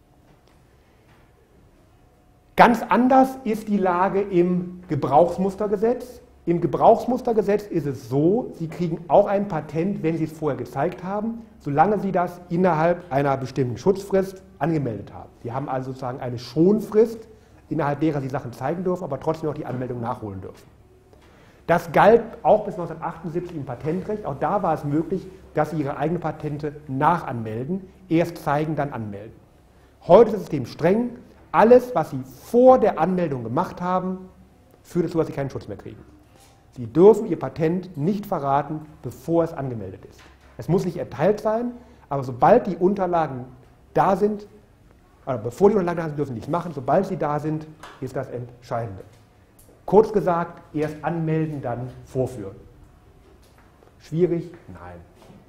Ganz anders ist die Lage im Gebrauchsmustergesetz. Im Gebrauchsmustergesetz ist es so, Sie kriegen auch ein Patent, wenn Sie es vorher gezeigt haben, solange Sie das innerhalb einer bestimmten Schutzfrist angemeldet haben. Sie haben also sozusagen eine Schonfrist, innerhalb derer Sie Sachen zeigen dürfen, aber trotzdem noch die Anmeldung nachholen dürfen. Das galt auch bis neunzehnhundertachtundsiebzig im Patentrecht. Auch da war es möglich, dass Sie Ihre eigenen Patente nachanmelden, erst zeigen, dann anmelden. Heute ist das System streng. Alles, was Sie vor der Anmeldung gemacht haben, führt dazu, dass Sie keinen Schutz mehr kriegen. Sie dürfen Ihr Patent nicht verraten, bevor es angemeldet ist. Es muss nicht erteilt sein, aber sobald die Unterlagen da sind, oder bevor die Unterlagen da sind, dürfen Sie nichts machen. Sobald sie da sind, ist das Entscheidende. Kurz gesagt, erst anmelden, dann vorführen. Schwierig? Nein.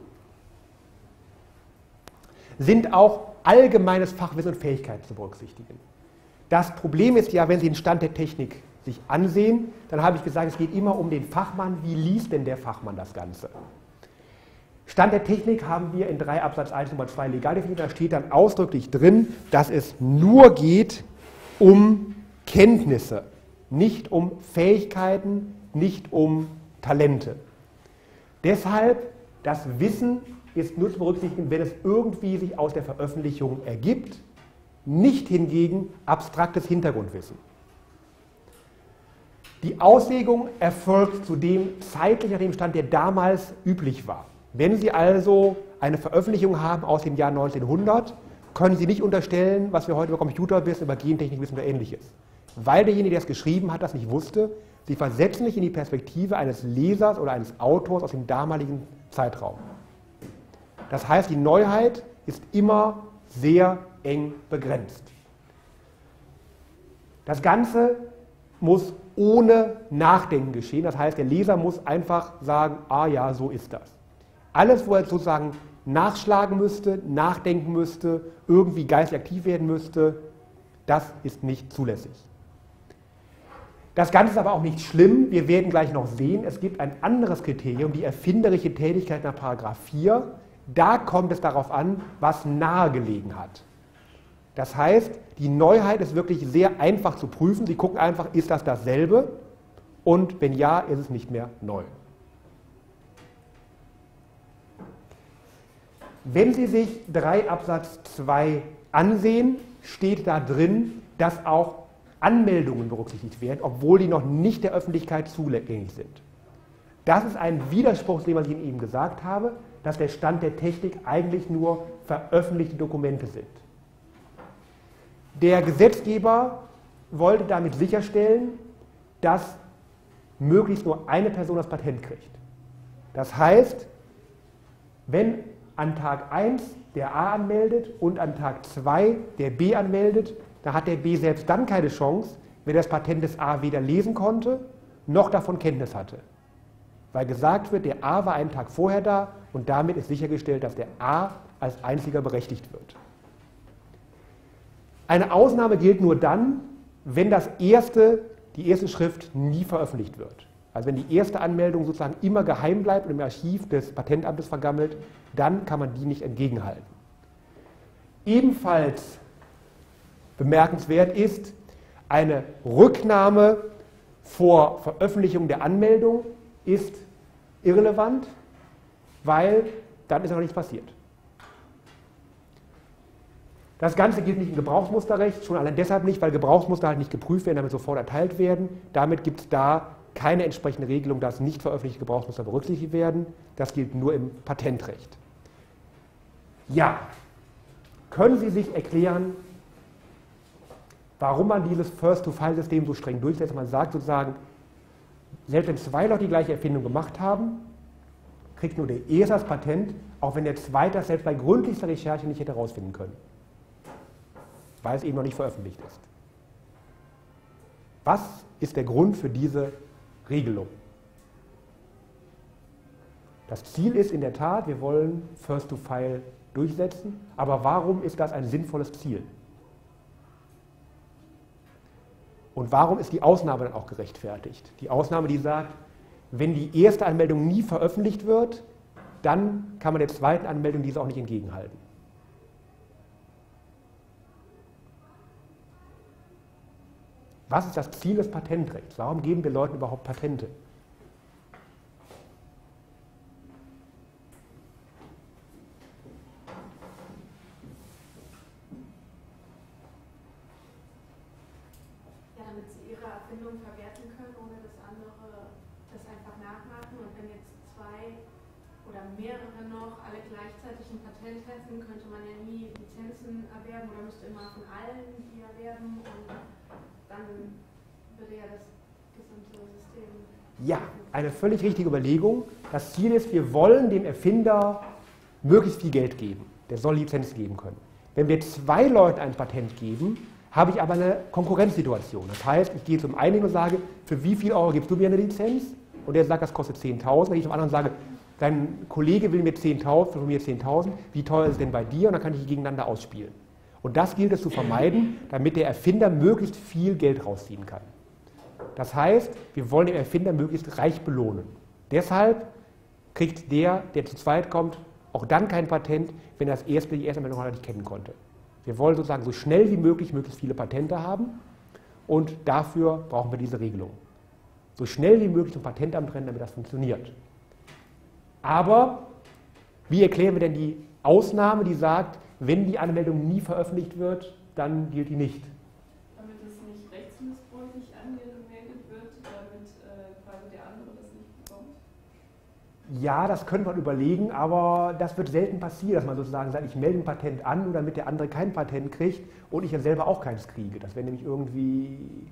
Sind auch allgemeines Fachwissen und Fähigkeiten zu berücksichtigen. Das Problem ist ja, wenn Sie den Stand der Technik sich ansehen, dann habe ich gesagt, es geht immer um den Fachmann. Wie liest denn der Fachmann das Ganze? Stand der Technik haben wir in drei Absatz eins Nummer zwei legal definiert. Da steht dann ausdrücklich drin, dass es nur geht um Kenntnisse, nicht um Fähigkeiten, nicht um Talente. Deshalb, das Wissen ist nur zu berücksichtigen, wenn es irgendwie sich aus der Veröffentlichung ergibt, nicht hingegen abstraktes Hintergrundwissen. Die Auslegung erfolgt zudem zeitlich nach dem Stand, der damals üblich war. Wenn Sie also eine Veröffentlichung haben aus dem Jahr neunzehnhundert, können Sie nicht unterstellen, was wir heute über Computer wissen, über Gentechnik wissen oder Ähnliches. Weil derjenige, der es geschrieben hat, das nicht wusste. Sie versetzen sich in die Perspektive eines Lesers oder eines Autors aus dem damaligen Zeitraum. Das heißt, die Neuheit ist immer sehr eng begrenzt. Das Ganze muss ohne Nachdenken geschehen. Das heißt, der Leser muss einfach sagen, ah ja, so ist das. Alles, wo er sozusagen nachschlagen müsste, nachdenken müsste, irgendwie geistig aktiv werden müsste, das ist nicht zulässig. Das Ganze ist aber auch nicht schlimm. Wir werden gleich noch sehen, es gibt ein anderes Kriterium, die erfinderische Tätigkeit nach Paragraph vier. Da kommt es darauf an, was nahegelegen hat. Das heißt, die Neuheit ist wirklich sehr einfach zu prüfen. Sie gucken einfach, ist das dasselbe? Und wenn ja, ist es nicht mehr neu. Wenn Sie sich drei Absatz zwei ansehen, steht da drin, dass auch Anmeldungen berücksichtigt werden, obwohl die noch nicht der Öffentlichkeit zugänglich sind. Das ist ein Widerspruch, den was ich Ihnen eben gesagt habe, dass der Stand der Technik eigentlich nur veröffentlichte Dokumente sind. Der Gesetzgeber wollte damit sicherstellen, dass möglichst nur eine Person das Patent kriegt. Das heißt, wenn an Tag eins der A anmeldet und an Tag zwei der B anmeldet, dann hat der B selbst dann keine Chance, wenn er das Patent des A weder lesen konnte, noch davon Kenntnis hatte. Weil gesagt wird, der A war einen Tag vorher da und damit ist sichergestellt, dass der A als einziger berechtigt wird. Eine Ausnahme gilt nur dann, wenn das erste, die erste Schrift nie veröffentlicht wird. Also wenn die erste Anmeldung sozusagen immer geheim bleibt und im Archiv des Patentamtes vergammelt, dann kann man die nicht entgegenhalten. Ebenfalls bemerkenswert ist eine Rücknahme vor Veröffentlichung der Anmeldung ist irrelevant, weil dann ist noch nichts passiert. Das Ganze gilt nicht im Gebrauchsmusterrecht, schon allein deshalb nicht, weil Gebrauchsmuster halt nicht geprüft werden, damit sofort erteilt werden. Damit gibt es da keine entsprechende Regelung, dass nicht veröffentlichte Gebrauchsmuster berücksichtigt werden. Das gilt nur im Patentrecht. Ja, können Sie sich erklären, warum man dieses First-to-File-System so streng durchsetzt? Man sagt sozusagen, selbst wenn zwei Leute die gleiche Erfindung gemacht haben, kriegt nur der erste das Patent, auch wenn der zweite das selbst bei gründlichster Recherche nicht hätte herausfinden können, weil es eben noch nicht veröffentlicht ist. Was ist der Grund für diese Regelung? Das Ziel ist in der Tat, wir wollen First-to-File durchsetzen, aber warum ist das ein sinnvolles Ziel? Und warum ist die Ausnahme dann auch gerechtfertigt? Die Ausnahme, die sagt, wenn die erste Anmeldung nie veröffentlicht wird, dann kann man der zweiten Anmeldung diese auch nicht entgegenhalten. Was ist das Ziel des Patentrechts? Warum geben wir Leuten überhaupt Patente? Ja, damit sie ihre Erfindung verwerten können, ohne dass andere das einfach nachmachen. Und wenn jetzt zwei oder mehrere noch alle gleichzeitig ein Patent hätten, könnte man ja nie Lizenzen erwerben oder müsste immer von allen die erwerben. Und dann würde ja das gesamte System... Ja, eine völlig richtige Überlegung. Das Ziel ist, wir wollen dem Erfinder möglichst viel Geld geben. Der soll Lizenz geben können. Wenn wir zwei Leuten ein Patent geben, habe ich aber eine Konkurrenzsituation. Das heißt, ich gehe zum einen und sage, für wie viel Euro gibst du mir eine Lizenz? Und der sagt, das kostet zehntausend. Wenn ich zum anderen sage, dein Kollege will mir zehntausend, von mir zehntausend, wie teuer ist es denn bei dir? Und dann kann ich die gegeneinander ausspielen. Und das gilt es zu vermeiden, damit der Erfinder möglichst viel Geld rausziehen kann. Das heißt, wir wollen den Erfinder möglichst reich belohnen. Deshalb kriegt der, der zu zweit kommt, auch dann kein Patent, wenn er das erste, die erste Meldung nicht kennen konnte. Wir wollen sozusagen so schnell wie möglich möglichst viele Patente haben und dafür brauchen wir diese Regelung. So schnell wie möglich zum Patentamt rennen, damit das funktioniert. Aber wie erklären wir denn die Ausnahme, die sagt, wenn die Anmeldung nie veröffentlicht wird, dann gilt die nicht? Damit es nicht rechtsmissbräuchlich angemeldet wird, damit äh, quasi der andere das nicht bekommt? Ja, das könnte man überlegen, aber das wird selten passieren, dass man sozusagen sagt, ich melde ein Patent an, nur damit der andere kein Patent kriegt und ich ja selber auch keins kriege. Das wäre nämlich irgendwie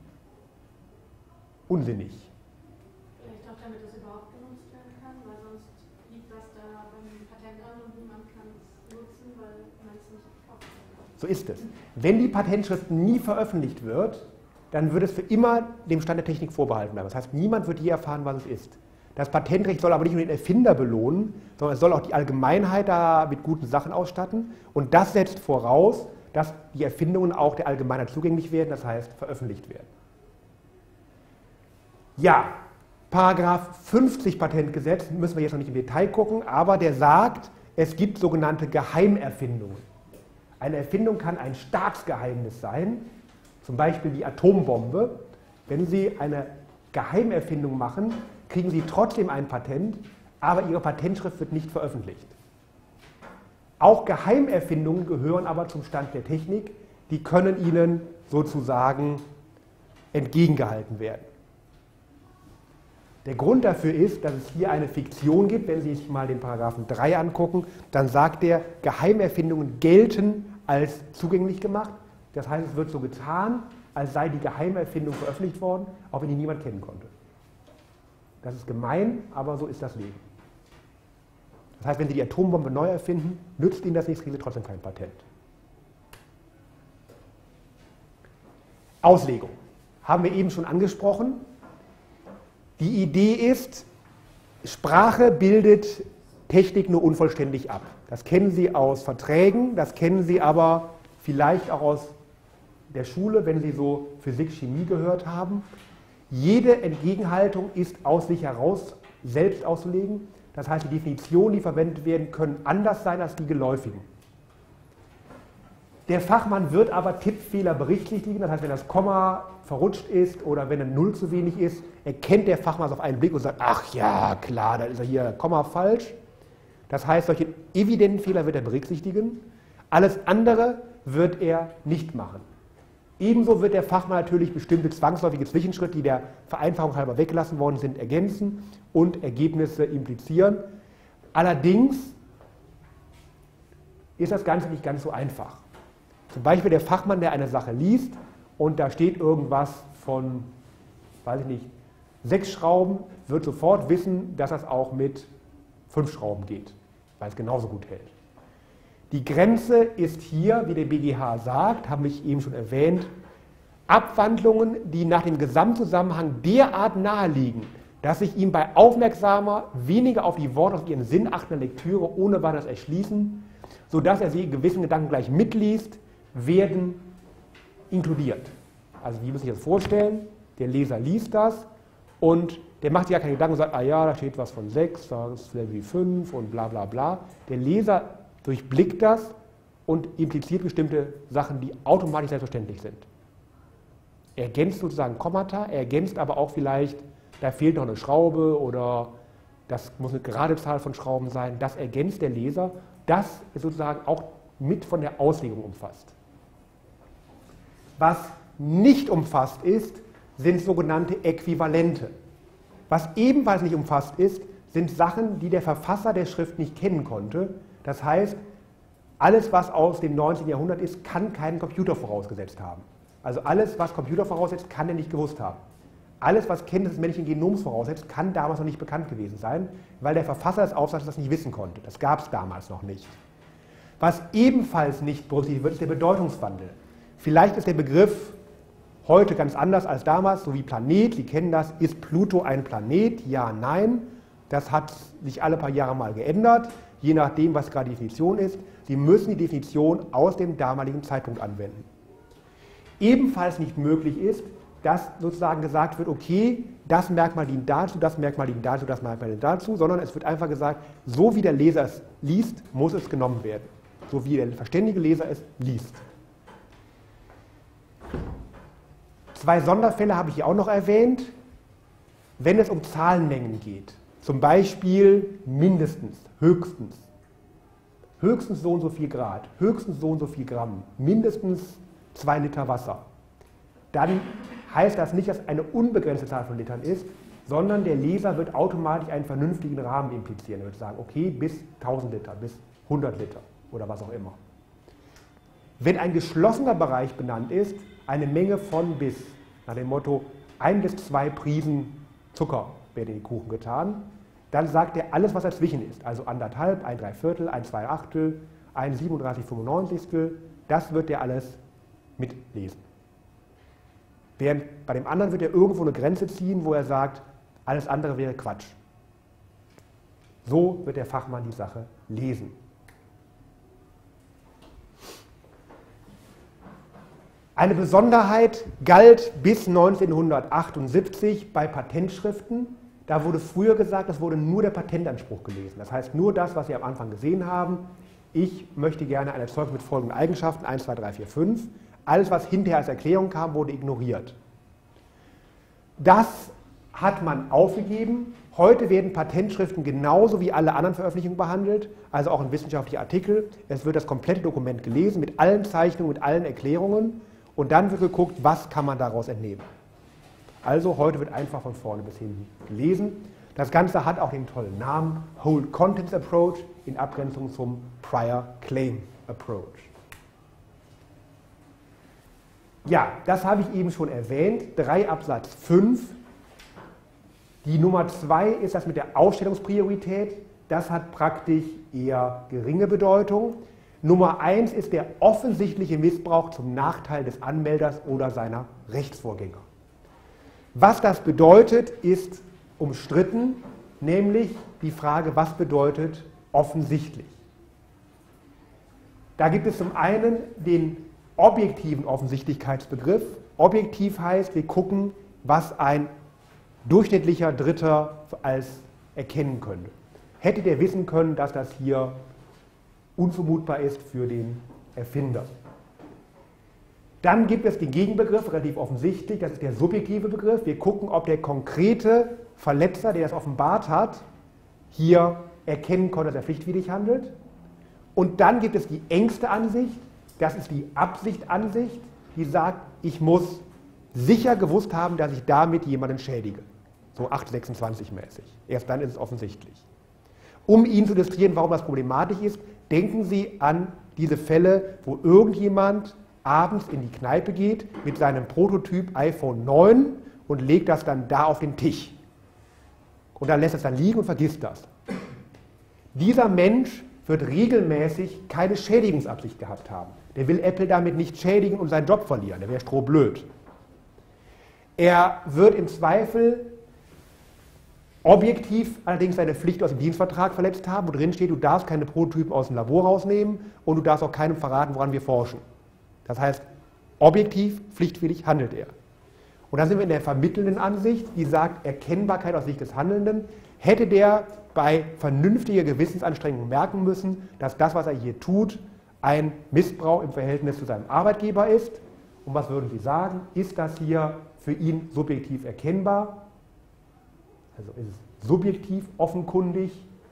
unsinnig. Vielleicht auch, damit es überhaupt genutzt werden kann, weil sonst liegt das da beim Patentamt und niemand kann es nutzen, weil man es nicht kaufen kann. So ist es. Wenn die Patentschrift nie veröffentlicht wird, dann wird es für immer dem Stand der Technik vorbehalten bleiben. Das heißt, niemand wird je erfahren, was es ist. Das Patentrecht soll aber nicht nur den Erfinder belohnen, sondern es soll auch die Allgemeinheit da mit guten Sachen ausstatten. Und das setzt voraus, dass die Erfindungen auch der Allgemeinheit zugänglich werden, das heißt veröffentlicht werden. Ja, Paragraph fünfzig Patentgesetz, müssen wir jetzt noch nicht im Detail gucken, aber der sagt, es gibt sogenannte Geheimerfindungen. Eine Erfindung kann ein Staatsgeheimnis sein, zum Beispiel die Atombombe. Wenn Sie eine Geheimerfindung machen, kriegen Sie trotzdem ein Patent, aber Ihre Patentschrift wird nicht veröffentlicht. Auch Geheimerfindungen gehören aber zum Stand der Technik, die können Ihnen sozusagen entgegengehalten werden. Der Grund dafür ist, dass es hier eine Fiktion gibt. Wenn Sie sich mal den Paragraphen drei angucken, dann sagt er, Geheimerfindungen gelten als zugänglich gemacht. Das heißt, es wird so getan, als sei die Geheimerfindung veröffentlicht worden, auch wenn die niemand kennen konnte. Das ist gemein, aber so ist das Leben. Das heißt, wenn Sie die Atombombe neu erfinden, nützt Ihnen das nichts, kriegen Sie trotzdem kein Patent. Auslegung haben wir eben schon angesprochen. Die Idee ist, Sprache bildet Technik nur unvollständig ab. Das kennen Sie aus Verträgen, das kennen Sie aber vielleicht auch aus der Schule, wenn Sie so Physik, Chemie gehört haben. Jede Entgegenhaltung ist aus sich heraus selbst auszulegen. Das heißt, die Definitionen, die verwendet werden, können anders sein als die geläufigen. Der Fachmann wird aber Tippfehler berücksichtigen, das heißt, wenn das Komma verrutscht ist oder wenn ein Null zu wenig ist, erkennt der Fachmann es auf einen Blick und sagt, ach ja, klar, da ist er hier Komma falsch. Das heißt, solche evidenten Fehler wird er berücksichtigen, alles andere wird er nicht machen. Ebenso wird der Fachmann natürlich bestimmte zwangsläufige Zwischenschritte, die der Vereinfachung halber weggelassen worden sind, ergänzen und Ergebnisse implizieren. Allerdings ist das Ganze nicht ganz so einfach. Zum Beispiel der Fachmann, der eine Sache liest und da steht irgendwas von, weiß ich nicht, sechs Schrauben, wird sofort wissen, dass das auch mit fünf Schrauben geht, weil es genauso gut hält. Die Grenze ist hier, wie der B G H sagt, habe ich eben schon erwähnt, Abwandlungen, die nach dem Gesamtzusammenhang derart naheliegen, dass sich ihm bei aufmerksamer, weniger auf die Worte aus ihren Sinn achtender Lektüre ohne weiteres erschließen, sodass er sie in gewissen Gedanken gleich mitliest, werden inkludiert. Also wie muss ich das vorstellen? Der Leser liest das und der macht sich ja keine Gedanken und sagt, ah ja, da steht was von sechs, da ist Level wie fünf und bla bla bla. Der Leser durchblickt das und impliziert bestimmte Sachen, die automatisch selbstverständlich sind. Er ergänzt sozusagen Kommata, er ergänzt aber auch vielleicht, da fehlt noch eine Schraube oder das muss eine gerade Zahl von Schrauben sein. Das ergänzt der Leser. Das ist sozusagen auch mit von der Auslegung umfasst. Was nicht umfasst ist, sind sogenannte Äquivalente. Was ebenfalls nicht umfasst ist, sind Sachen, die der Verfasser der Schrift nicht kennen konnte. Das heißt, alles, was aus dem neunzehnten Jahrhundert ist, kann keinen Computer vorausgesetzt haben. Also alles, was Computer voraussetzt, kann er nicht gewusst haben. Alles, was Kenntnis des menschlichen Genoms voraussetzt, kann damals noch nicht bekannt gewesen sein, weil der Verfasser des Aufsatzes das nicht wissen konnte. Das gab es damals noch nicht. Was ebenfalls nicht berücksichtigt wird, ist der Bedeutungswandel. Vielleicht ist der Begriff heute ganz anders als damals, so wie Planet, Sie kennen das, ist Pluto ein Planet? Ja, nein. Das hat sich alle paar Jahre mal geändert, je nachdem, was gerade die Definition ist. Sie müssen die Definition aus dem damaligen Zeitpunkt anwenden. Ebenfalls nicht möglich ist, dass sozusagen gesagt wird, okay, das Merkmal dient dazu, das Merkmal dient dazu, das Merkmal dient dazu, sondern es wird einfach gesagt, so wie der Leser es liest, muss es genommen werden. So wie der verständige Leser es liest. Zwei Sonderfälle habe ich hier auch noch erwähnt, wenn es um Zahlenmengen geht. Zum Beispiel mindestens, höchstens. Höchstens so und so viel Grad, höchstens so und so viel Gramm, mindestens zwei Liter Wasser. Dann heißt das nicht, dass eine unbegrenzte Zahl von Litern ist, sondern der Leser wird automatisch einen vernünftigen Rahmen implizieren. Er wird sagen, okay, bis tausend Liter, bis hundert Liter oder was auch immer. Wenn ein geschlossener Bereich benannt ist, eine Menge von bis, nach dem Motto, ein bis zwei Prisen Zucker werden in den Kuchen getan, dann sagt er alles, was dazwischen ist, also anderthalb, ein Dreiviertel, ein Zwei Achtel, ein siebenunddreißig fünfundneunzigstel, das wird er alles mitlesen. Während bei dem anderen wird er irgendwo eine Grenze ziehen, wo er sagt, alles andere wäre Quatsch. So wird der Fachmann die Sache lesen. Eine Besonderheit galt bis neunzehnhundertachtundsiebzig bei Patentschriften. Da wurde früher gesagt, es wurde nur der Patentanspruch gelesen. Das heißt, nur das, was Sie am Anfang gesehen haben, ich möchte gerne ein Erzeugnis mit folgenden Eigenschaften, eins, zwei, drei, vier, fünf. Alles, was hinterher als Erklärung kam, wurde ignoriert. Das hat man aufgegeben. Heute werden Patentschriften genauso wie alle anderen Veröffentlichungen behandelt, also auch in wissenschaftlichen Artikeln. Es wird das komplette Dokument gelesen mit allen Zeichnungen, mit allen Erklärungen und dann wird geguckt, was kann man daraus entnehmen. Also heute wird einfach von vorne bis hinten gelesen. Das Ganze hat auch den tollen Namen Whole Contents Approach in Abgrenzung zum Prior Claim Approach. Ja, das habe ich eben schon erwähnt, drei Absatz fünf. Die Nummer zwei ist das mit der Ausstellungspriorität. Das hat praktisch eher geringe Bedeutung. Nummer eins ist der offensichtliche Missbrauch zum Nachteil des Anmelders oder seiner Rechtsvorgänger. Was das bedeutet, ist umstritten, nämlich die Frage, was bedeutet offensichtlich? Da gibt es zum einen den objektiven Offensichtlichkeitsbegriff. Objektiv heißt, wir gucken, was ein durchschnittlicher Dritter als erkennen könnte. Hätte der wissen können, dass das hier unvermutbar ist für den Erfinder. Dann gibt es den Gegenbegriff, relativ offensichtlich, das ist der subjektive Begriff. Wir gucken, ob der konkrete Verletzer, der das offenbart hat, hier erkennen konnte, dass er pflichtwidrig handelt. Und dann gibt es die engste Ansicht, das ist die Absichtansicht, die sagt, ich muss sicher gewusst haben, dass ich damit jemanden schädige. So acht sechsundzwanzig mäßig. Erst dann ist es offensichtlich. Um Ihnen zu illustrieren, warum das problematisch ist, denken Sie an diese Fälle, wo irgendjemand abends in die Kneipe geht mit seinem Prototyp iPhone neun und legt das dann da auf den Tisch. Und dann lässt es dann liegen und vergisst das. Dieser Mensch wird regelmäßig keine Schädigungsabsicht gehabt haben. Der will Apple damit nicht schädigen und seinen Job verlieren. Der wäre strohblöd. Er wird im Zweifel objektiv allerdings seine Pflicht aus dem Dienstvertrag verletzt haben, wo drin steht, du darfst keine Prototypen aus dem Labor rausnehmen und du darfst auch keinem verraten, woran wir forschen. Das heißt, objektiv, pflichtwidrig handelt er. Und dann sind wir in der vermittelnden Ansicht, die sagt, Erkennbarkeit aus Sicht des Handelnden, hätte der bei vernünftiger Gewissensanstrengung merken müssen, dass das, was er hier tut, ein Missbrauch im Verhältnis zu seinem Arbeitgeber ist. Und was würden Sie sagen? Ist das hier für ihn subjektiv erkennbar? Also ist es subjektiv offenkundig?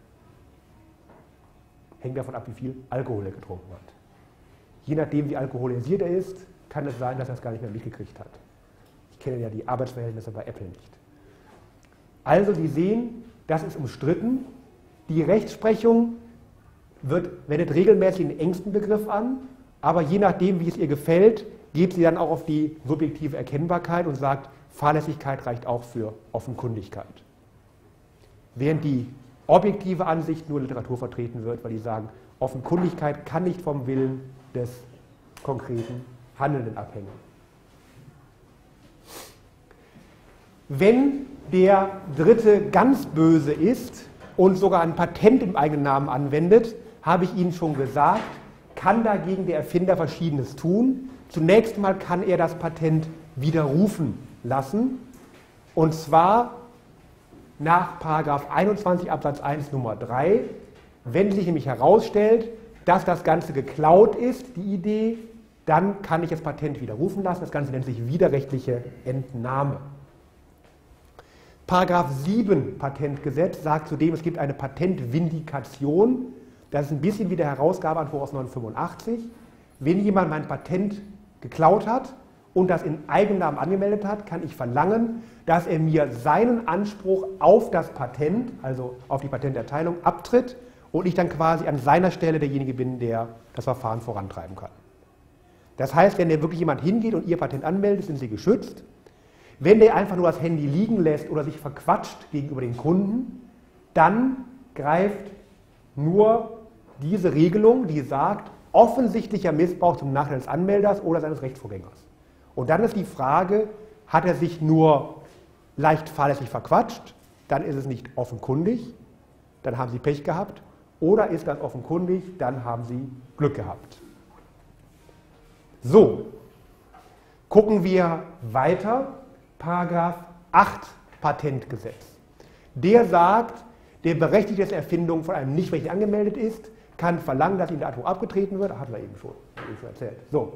Hängt davon ab, wie viel Alkohol er getrunken hat. Je nachdem, wie alkoholisiert er ist, kann es sein, dass er es gar nicht mehr mitgekriegt hat. Ich kenne ja die Arbeitsverhältnisse bei Apple nicht. Also Sie sehen, das ist umstritten. Die Rechtsprechung wird, wendet regelmäßig den engsten Begriff an, aber je nachdem, wie es ihr gefällt, geht sie dann auch auf die subjektive Erkennbarkeit und sagt, Fahrlässigkeit reicht auch für Offenkundigkeit. Während die objektive Ansicht nur Literatur vertreten wird, weil die sagen, Offenkundigkeit kann nicht vom Willen des konkreten Handelnden abhängen. Wenn der Dritte ganz böse ist und sogar ein Patent im eigenen Namen anwendet, habe ich Ihnen schon gesagt, kann dagegen der Erfinder Verschiedenes tun. Zunächst mal kann er das Patent widerrufen lassen, und zwar nach Paragraph einundzwanzig Absatz eins Nummer drei, wenn sich nämlich herausstellt, dass das Ganze geklaut ist, die Idee, dann kann ich das Patent widerrufen lassen. Das Ganze nennt sich widerrechtliche Entnahme. Paragraph sieben Patentgesetz sagt zudem, es gibt eine Patentvindikation. Das ist ein bisschen wie der Herausgabeanspruch aus neunzehnhundertfünfundachtzig. Wenn jemand mein Patent geklaut hat und das in Eigennamen angemeldet hat, kann ich verlangen, dass er mir seinen Anspruch auf das Patent, also auf die Patenterteilung, abtritt und ich dann quasi an seiner Stelle derjenige bin, der das Verfahren vorantreiben kann. Das heißt, wenn der wirklich jemand hingeht und Ihr Patent anmeldet, sind Sie geschützt. Wenn der einfach nur das Handy liegen lässt oder sich verquatscht gegenüber den Kunden, dann greift nur diese Regelung, die sagt, offensichtlicher Missbrauch zum Nachteil des Anmelders oder seines Rechtsvorgängers. Und dann ist die Frage, hat er sich nur leicht fahrlässig verquatscht, dann ist es nicht offenkundig, dann haben Sie Pech gehabt, oder ist das offenkundig, dann haben Sie Glück gehabt. So, gucken wir weiter. Paragraph acht Patentgesetz. Der sagt, der berechtigt, dass Erfindung von einem nicht rechtlich angemeldet ist, kann verlangen, dass ihm der Anspruch abgetreten wird, hatten wir eben schon, eben schon erzählt. So.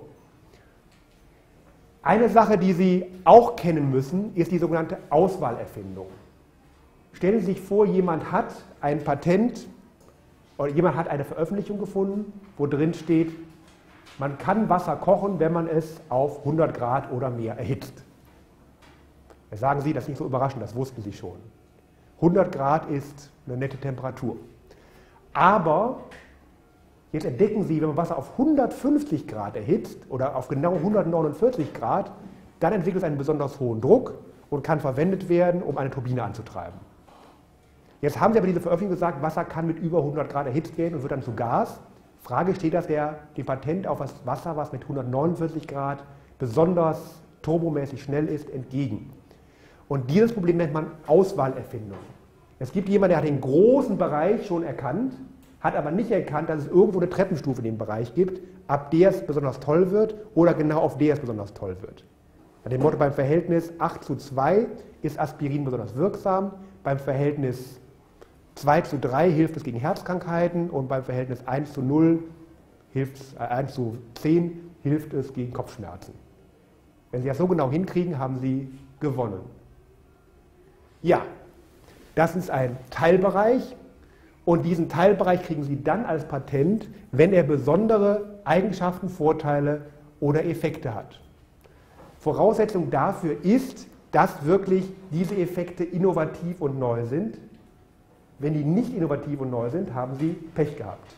Eine Sache, die Sie auch kennen müssen, ist die sogenannte Auswahlerfindung. Stellen Sie sich vor, jemand hat ein Patent oder jemand hat eine Veröffentlichung gefunden, wo drin steht, man kann Wasser kochen, wenn man es auf hundert Grad oder mehr erhitzt. Da sagen Sie, das ist nicht so überraschend, das wussten Sie schon. hundert Grad ist eine nette Temperatur. Aber jetzt entdecken Sie, wenn man Wasser auf hundertfünfzig Grad erhitzt oder auf genau hundertneunundvierzig Grad, dann entwickelt es einen besonders hohen Druck und kann verwendet werden, um eine Turbine anzutreiben. Jetzt haben Sie aber diese Veröffentlichung gesagt, Wasser kann mit über hundert Grad erhitzt werden und wird dann zu Gas. Frage, steht das der, dem Patent auf das Wasser, was mit hundertneunundvierzig Grad besonders turbomäßig schnell ist, entgegen? Und dieses Problem nennt man Auswahlerfindung. Es gibt jemanden, der hat den großen Bereich schon erkannt, hat aber nicht erkannt, dass es irgendwo eine Treppenstufe in dem Bereich gibt, ab der es besonders toll wird oder genau auf der es besonders toll wird. Bei dem Motto beim Verhältnis acht zu zwei ist Aspirin besonders wirksam, beim Verhältnis zwei zu drei hilft es gegen Herzkrankheiten und beim Verhältnis eins zu null hilft es, äh, eins zu zehn hilft es gegen Kopfschmerzen. Wenn Sie das so genau hinkriegen, haben Sie gewonnen. Ja, das ist ein Teilbereich und diesen Teilbereich kriegen Sie dann als Patent, wenn er besondere Eigenschaften, Vorteile oder Effekte hat. Voraussetzung dafür ist, dass wirklich diese Effekte innovativ und neu sind. Wenn die nicht innovativ und neu sind, haben Sie Pech gehabt.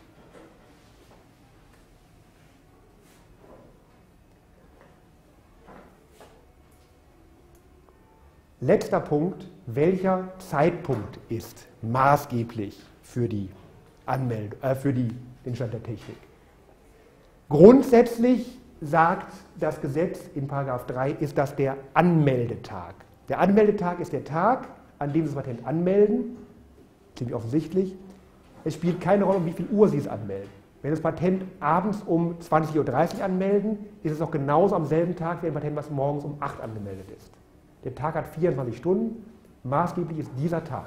Letzter Punkt, welcher Zeitpunkt ist maßgeblich für, die Anmeldung, äh, für die, den Stand der Technik? Grundsätzlich sagt das Gesetz in Paragraph drei, ist das der Anmeldetag. Der Anmeldetag ist der Tag, an dem Sie das Patent anmelden, ziemlich offensichtlich. Es spielt keine Rolle, um wie viel Uhr Sie es anmelden. Wenn Sie das Patent abends um zwanzig Uhr dreißig anmelden, ist es auch genauso am selben Tag wie ein Patent, was morgens um acht angemeldet ist. Der Tag hat vierundzwanzig Stunden, maßgeblich ist dieser Tag.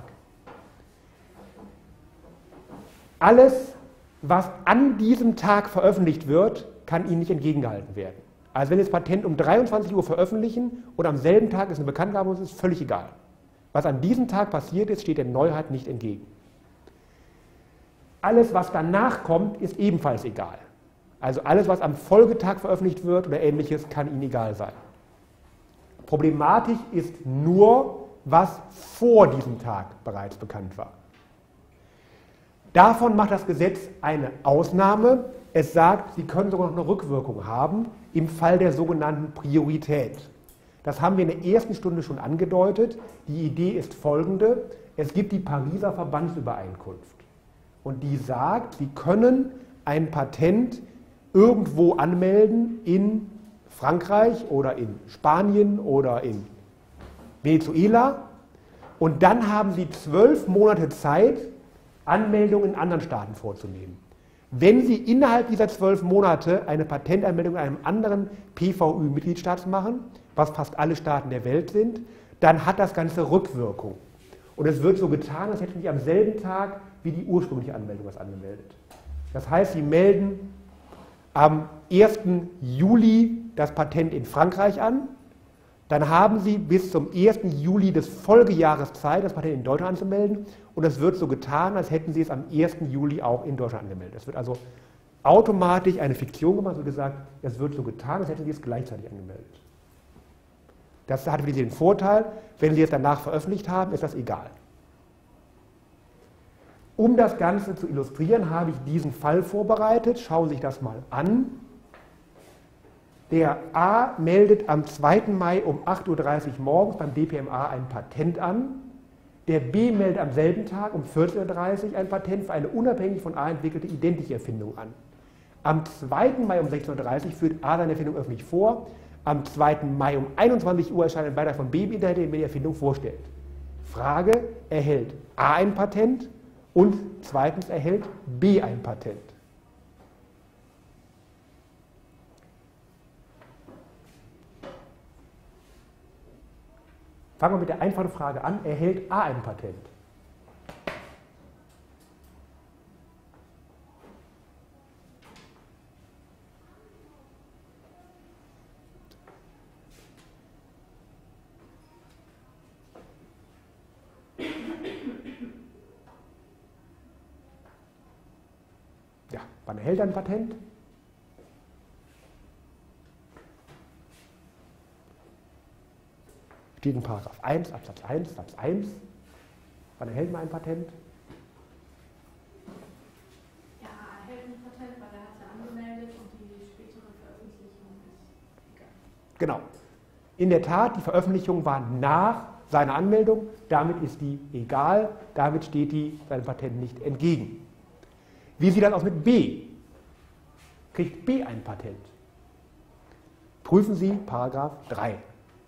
Alles, was an diesem Tag veröffentlicht wird, kann Ihnen nicht entgegengehalten werden. Also wenn Sie das Patent um dreiundzwanzig Uhr veröffentlichen und am selben Tag ist eine Bekanntgabe, ist es völlig egal. Was an diesem Tag passiert ist, steht der Neuheit nicht entgegen. Alles, was danach kommt, ist ebenfalls egal. Also alles, was am Folgetag veröffentlicht wird oder Ähnliches, kann Ihnen egal sein. Problematisch ist nur, was vor diesem Tag bereits bekannt war. Davon macht das Gesetz eine Ausnahme. Es sagt, Sie können sogar noch eine Rückwirkung haben im Fall der sogenannten Priorität. Das haben wir in der ersten Stunde schon angedeutet. Die Idee ist folgende. Es gibt die Pariser Verbandsübereinkunft. Und die sagt, Sie können ein Patent irgendwo anmelden in Frankreich oder in Spanien oder in Venezuela. Und dann haben Sie zwölf Monate Zeit, Anmeldungen in anderen Staaten vorzunehmen. Wenn Sie innerhalb dieser zwölf Monate eine Patentanmeldung in einem anderen P V Ü-Mitgliedstaat machen, was fast alle Staaten der Welt sind, dann hat das Ganze Rückwirkung. Und es wird so getan, als hätten Sie am selben Tag wie die ursprüngliche Anmeldung was angemeldet. Das heißt, Sie melden am ersten Juli das Patent in Frankreich an, dann haben Sie bis zum ersten Juli des Folgejahres Zeit, das Patent in Deutschland anzumelden, und es wird so getan, als hätten Sie es am ersten Juli auch in Deutschland angemeldet. Es wird also automatisch eine Fiktion gemacht, so gesagt, es wird so getan, als hätten Sie es gleichzeitig angemeldet. Das hat für Sie den Vorteil, wenn Sie es danach veröffentlicht haben, ist das egal. Um das Ganze zu illustrieren, habe ich diesen Fall vorbereitet. Schauen Sie sich das mal an. Der A meldet am zweiten Mai um acht Uhr dreißig morgens beim D P M A ein Patent an. Der B meldet am selben Tag um vierzehn Uhr dreißig ein Patent für eine unabhängig von A entwickelte identische Erfindung an. Am zweiten Mai um sechzehn Uhr dreißig führt A seine Erfindung öffentlich vor. Am zweiten Mai um einundzwanzig Uhr erscheint ein Beitrag von B im Internet, der die Erfindung vorstellt. Frage, erhält A ein Patent? Und zweitens erhält B ein Patent. Fangen wir mit der einfachen Frage an, erhält A ein Patent? Wann erhält er ein Patent? Steht in Paragraph eins, Absatz eins, Satz eins. Wann erhält man ein Patent? Ja, er erhält ein Patent, weil er hat es ja angemeldet und die spätere Veröffentlichung ist egal. Genau. In der Tat, die Veröffentlichung war nach seiner Anmeldung, damit ist die egal, damit steht die seinem Patent nicht entgegen. Wie sieht das aus mit B? Kriegt B ein Patent? Prüfen Sie Paragraph drei.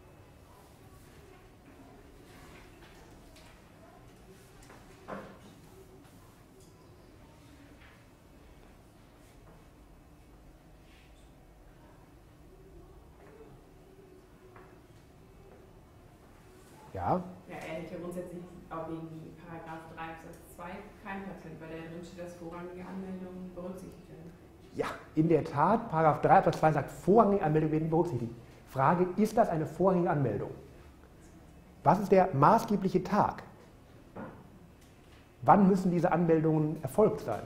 Ja. Ja, er hätte ja grundsätzlich auch wegen Paragraph drei Absatz zwei kein Patent, weil da drin steht, dass vorrangige Anmeldungen berücksichtigt werden. Ja, in der Tat, Paragraph drei Absatz zwei sagt, vorrangige Anmeldungen werden berücksichtigt. Frage, ist das eine vorrangige Anmeldung? Was ist der maßgebliche Tag? Wann müssen diese Anmeldungen erfolgt sein?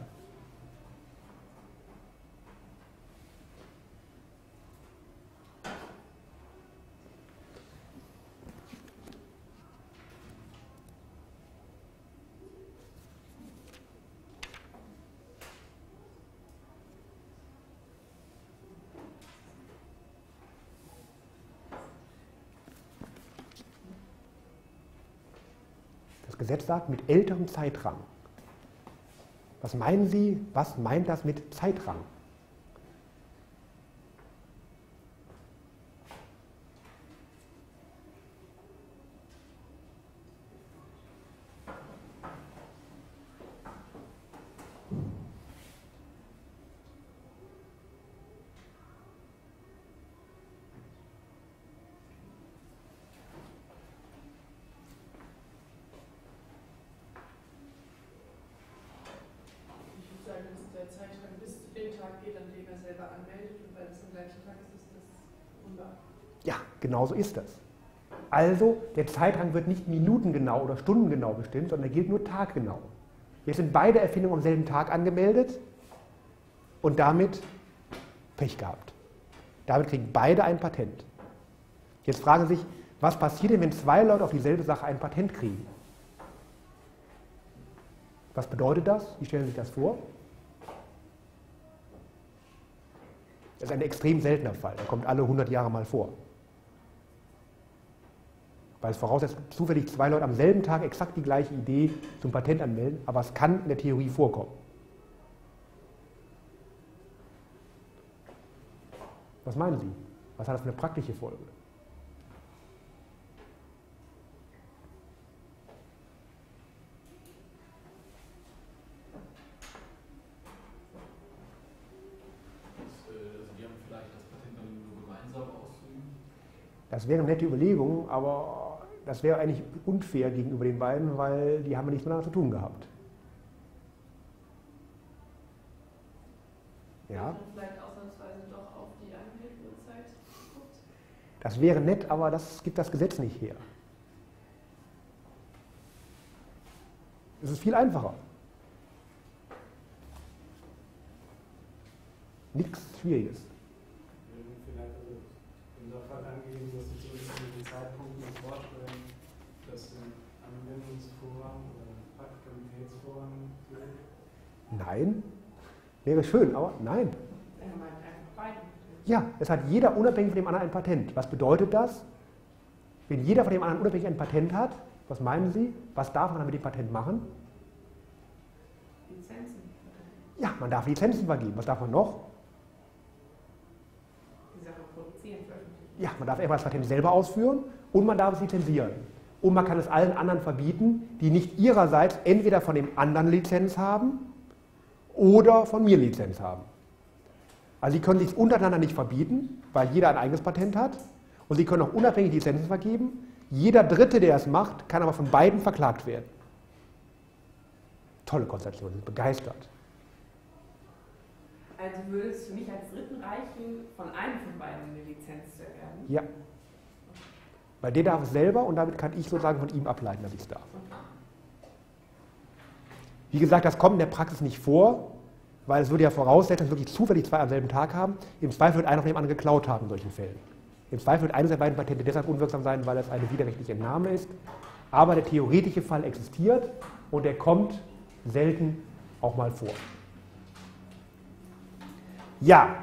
Das Gesetz sagt, mit älterem Zeitrang. Was meinen Sie, was meint das mit Zeitrang? Der Zeitraum bis zu dem Tag geht, an dem er selber anmeldet, und weil es am gleichen Tag ist, ist das unwahr. Ja, genau so ist das. Also, der Zeitraum wird nicht minutengenau oder stundengenau bestimmt, sondern er gilt nur taggenau. Jetzt sind beide Erfindungen am selben Tag angemeldet und damit Pech gehabt. Damit kriegen beide ein Patent. Jetzt fragen Sie sich, was passiert denn, wenn zwei Leute auf dieselbe Sache ein Patent kriegen? Was bedeutet das? Wie stellen Sie sich das vor? Das ist ein extrem seltener Fall. Der kommt alle hundert Jahre mal vor. Weil es voraussetzt, zufällig zwei Leute am selben Tag exakt die gleiche Idee zum Patent anmelden, aber es kann in der Theorie vorkommen. Was meinen Sie? Was hat das für eine praktische Folge? Das wäre eine nette Überlegung, aber das wäre eigentlich unfair gegenüber den beiden, weil die haben ja nichts miteinander zu tun gehabt. Ja? Und vielleicht ausnahmsweise doch auf die Anmeldungszeit guckt. Das wäre nett, aber das gibt das Gesetz nicht her. Es ist viel einfacher. Nichts Schwieriges. Vielleicht also im Sachverhalt angegeben, dass sich so den Zeitpunkten vorstellen, dass ein Anwendungsvorrang oder ein Praktikabilitätsvorrang gilt. Nein. Wäre schön, aber nein. Er meint einfach beide. Ja, es hat jeder unabhängig von dem anderen ein Patent. Was bedeutet das? Wenn jeder von dem anderen unabhängig ein Patent hat, was meinen Sie? Was darf man dann mit dem Patent machen? Lizenzen. Ja, man darf Lizenzen vergeben. Was darf man noch? Die Sache produzieren, veröffentlichen. Ja, man darf erstmal das Patent selber ausführen und man darf es lizenzieren. Und man kann es allen anderen verbieten, die nicht ihrerseits entweder von dem anderen Lizenz haben oder von mir Lizenz haben. Also Sie können sich untereinander nicht verbieten, weil jeder ein eigenes Patent hat. Und Sie können auch unabhängig Lizenzen vergeben. Jeder Dritte, der es macht, kann aber von beiden verklagt werden. Tolle Konstellation, sind begeistert. Also würde es für mich als Dritten reichen, von einem von beiden eine Lizenz zu erwerben? Ja. Weil der darf es selber und damit kann ich sozusagen von ihm ableiten, dass ich es darf. Wie gesagt, das kommt in der Praxis nicht vor, weil es würde ja voraussetzen, dass wir wirklich zufällig zwei am selben Tag haben. Im Zweifel wird einer von dem anderen geklaut haben in solchen Fällen. Im Zweifel wird eines der beiden Patente deshalb unwirksam sein, weil es eine widerrechtliche Entnahme ist. Aber der theoretische Fall existiert und er kommt selten auch mal vor. Ja,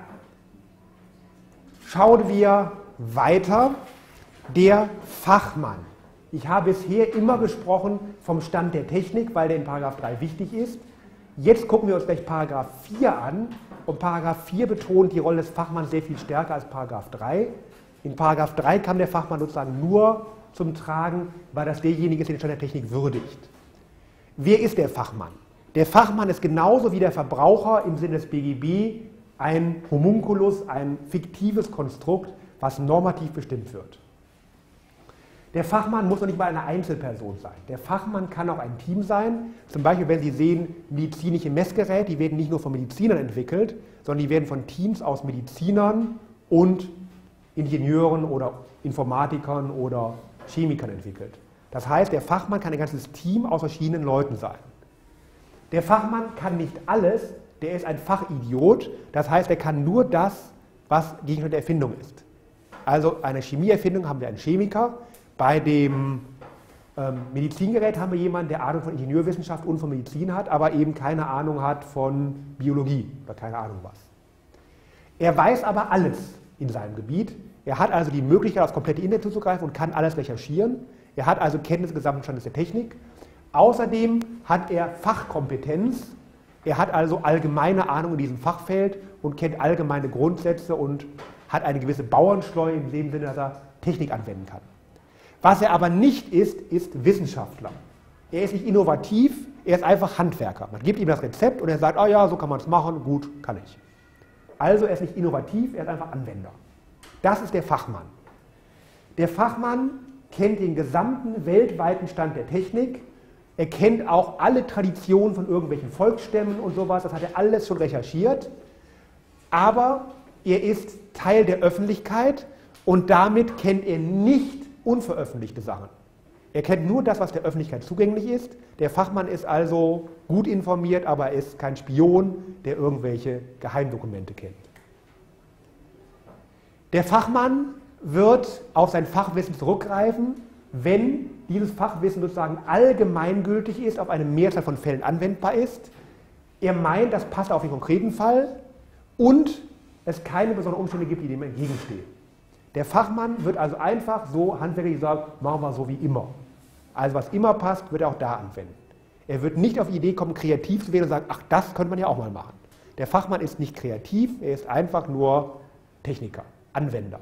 schauen wir weiter. Der Fachmann. Ich habe bisher immer gesprochen vom Stand der Technik, weil der in Paragraph drei wichtig ist. Jetzt gucken wir uns gleich Paragraph vier an. Und Paragraph vier betont die Rolle des Fachmanns sehr viel stärker als Paragraph drei. In Paragraph drei kam der Fachmann sozusagen nur zum Tragen, weil das derjenige ist, der den Stand der Technik würdigt. Wer ist der Fachmann? Der Fachmann ist genauso wie der Verbraucher im Sinne des B G B ein Homunculus, ein fiktives Konstrukt, was normativ bestimmt wird. Der Fachmann muss noch nicht mal eine Einzelperson sein. Der Fachmann kann auch ein Team sein. Zum Beispiel, wenn Sie sehen, medizinische Messgeräte, die werden nicht nur von Medizinern entwickelt, sondern die werden von Teams aus Medizinern und Ingenieuren oder Informatikern oder Chemikern entwickelt. Das heißt, der Fachmann kann ein ganzes Team aus verschiedenen Leuten sein. Der Fachmann kann nicht alles, der ist ein Fachidiot, das heißt, er kann nur das, was Gegenstand der Erfindung ist. Also eine Chemieerfindung haben wir einen Chemiker, bei dem ähm, Medizingerät haben wir jemanden, der Ahnung von Ingenieurwissenschaft und von Medizin hat, aber eben keine Ahnung hat von Biologie oder keine Ahnung was. Er weiß aber alles in seinem Gebiet. Er hat also die Möglichkeit, aufs komplette Internet zuzugreifen und kann alles recherchieren. Er hat also Kenntnis des gesamten Standes der Technik. Außerdem hat er Fachkompetenz. Er hat also allgemeine Ahnung in diesem Fachfeld und kennt allgemeine Grundsätze und hat eine gewisse Bauernschleue in dem Sinne, dass er Technik anwenden kann. Was er aber nicht ist, ist Wissenschaftler. Er ist nicht innovativ, er ist einfach Handwerker. Man gibt ihm das Rezept und er sagt, ah ja, so kann man es machen, gut, kann ich. Also er ist nicht innovativ, er ist einfach Anwender. Das ist der Fachmann. Der Fachmann kennt den gesamten weltweiten Stand der Technik, er kennt auch alle Traditionen von irgendwelchen Volksstämmen und sowas, das hat er alles schon recherchiert, aber er ist Teil der Öffentlichkeit und damit kennt er nicht unveröffentlichte Sachen. Er kennt nur das, was der Öffentlichkeit zugänglich ist. Der Fachmann ist also gut informiert, aber er ist kein Spion, der irgendwelche Geheimdokumente kennt. Der Fachmann wird auf sein Fachwissen zurückgreifen, wenn dieses Fachwissen sozusagen allgemeingültig ist, auf eine Mehrzahl von Fällen anwendbar ist. Er meint, das passt auf den konkreten Fall und es keine besonderen Umstände gibt, die dem entgegenstehen. Der Fachmann wird also einfach so handwerklich sagen, machen wir so wie immer. Also was immer passt, wird er auch da anwenden. Er wird nicht auf die Idee kommen, kreativ zu werden und sagen, ach, das könnte man ja auch mal machen. Der Fachmann ist nicht kreativ, er ist einfach nur Techniker, Anwender.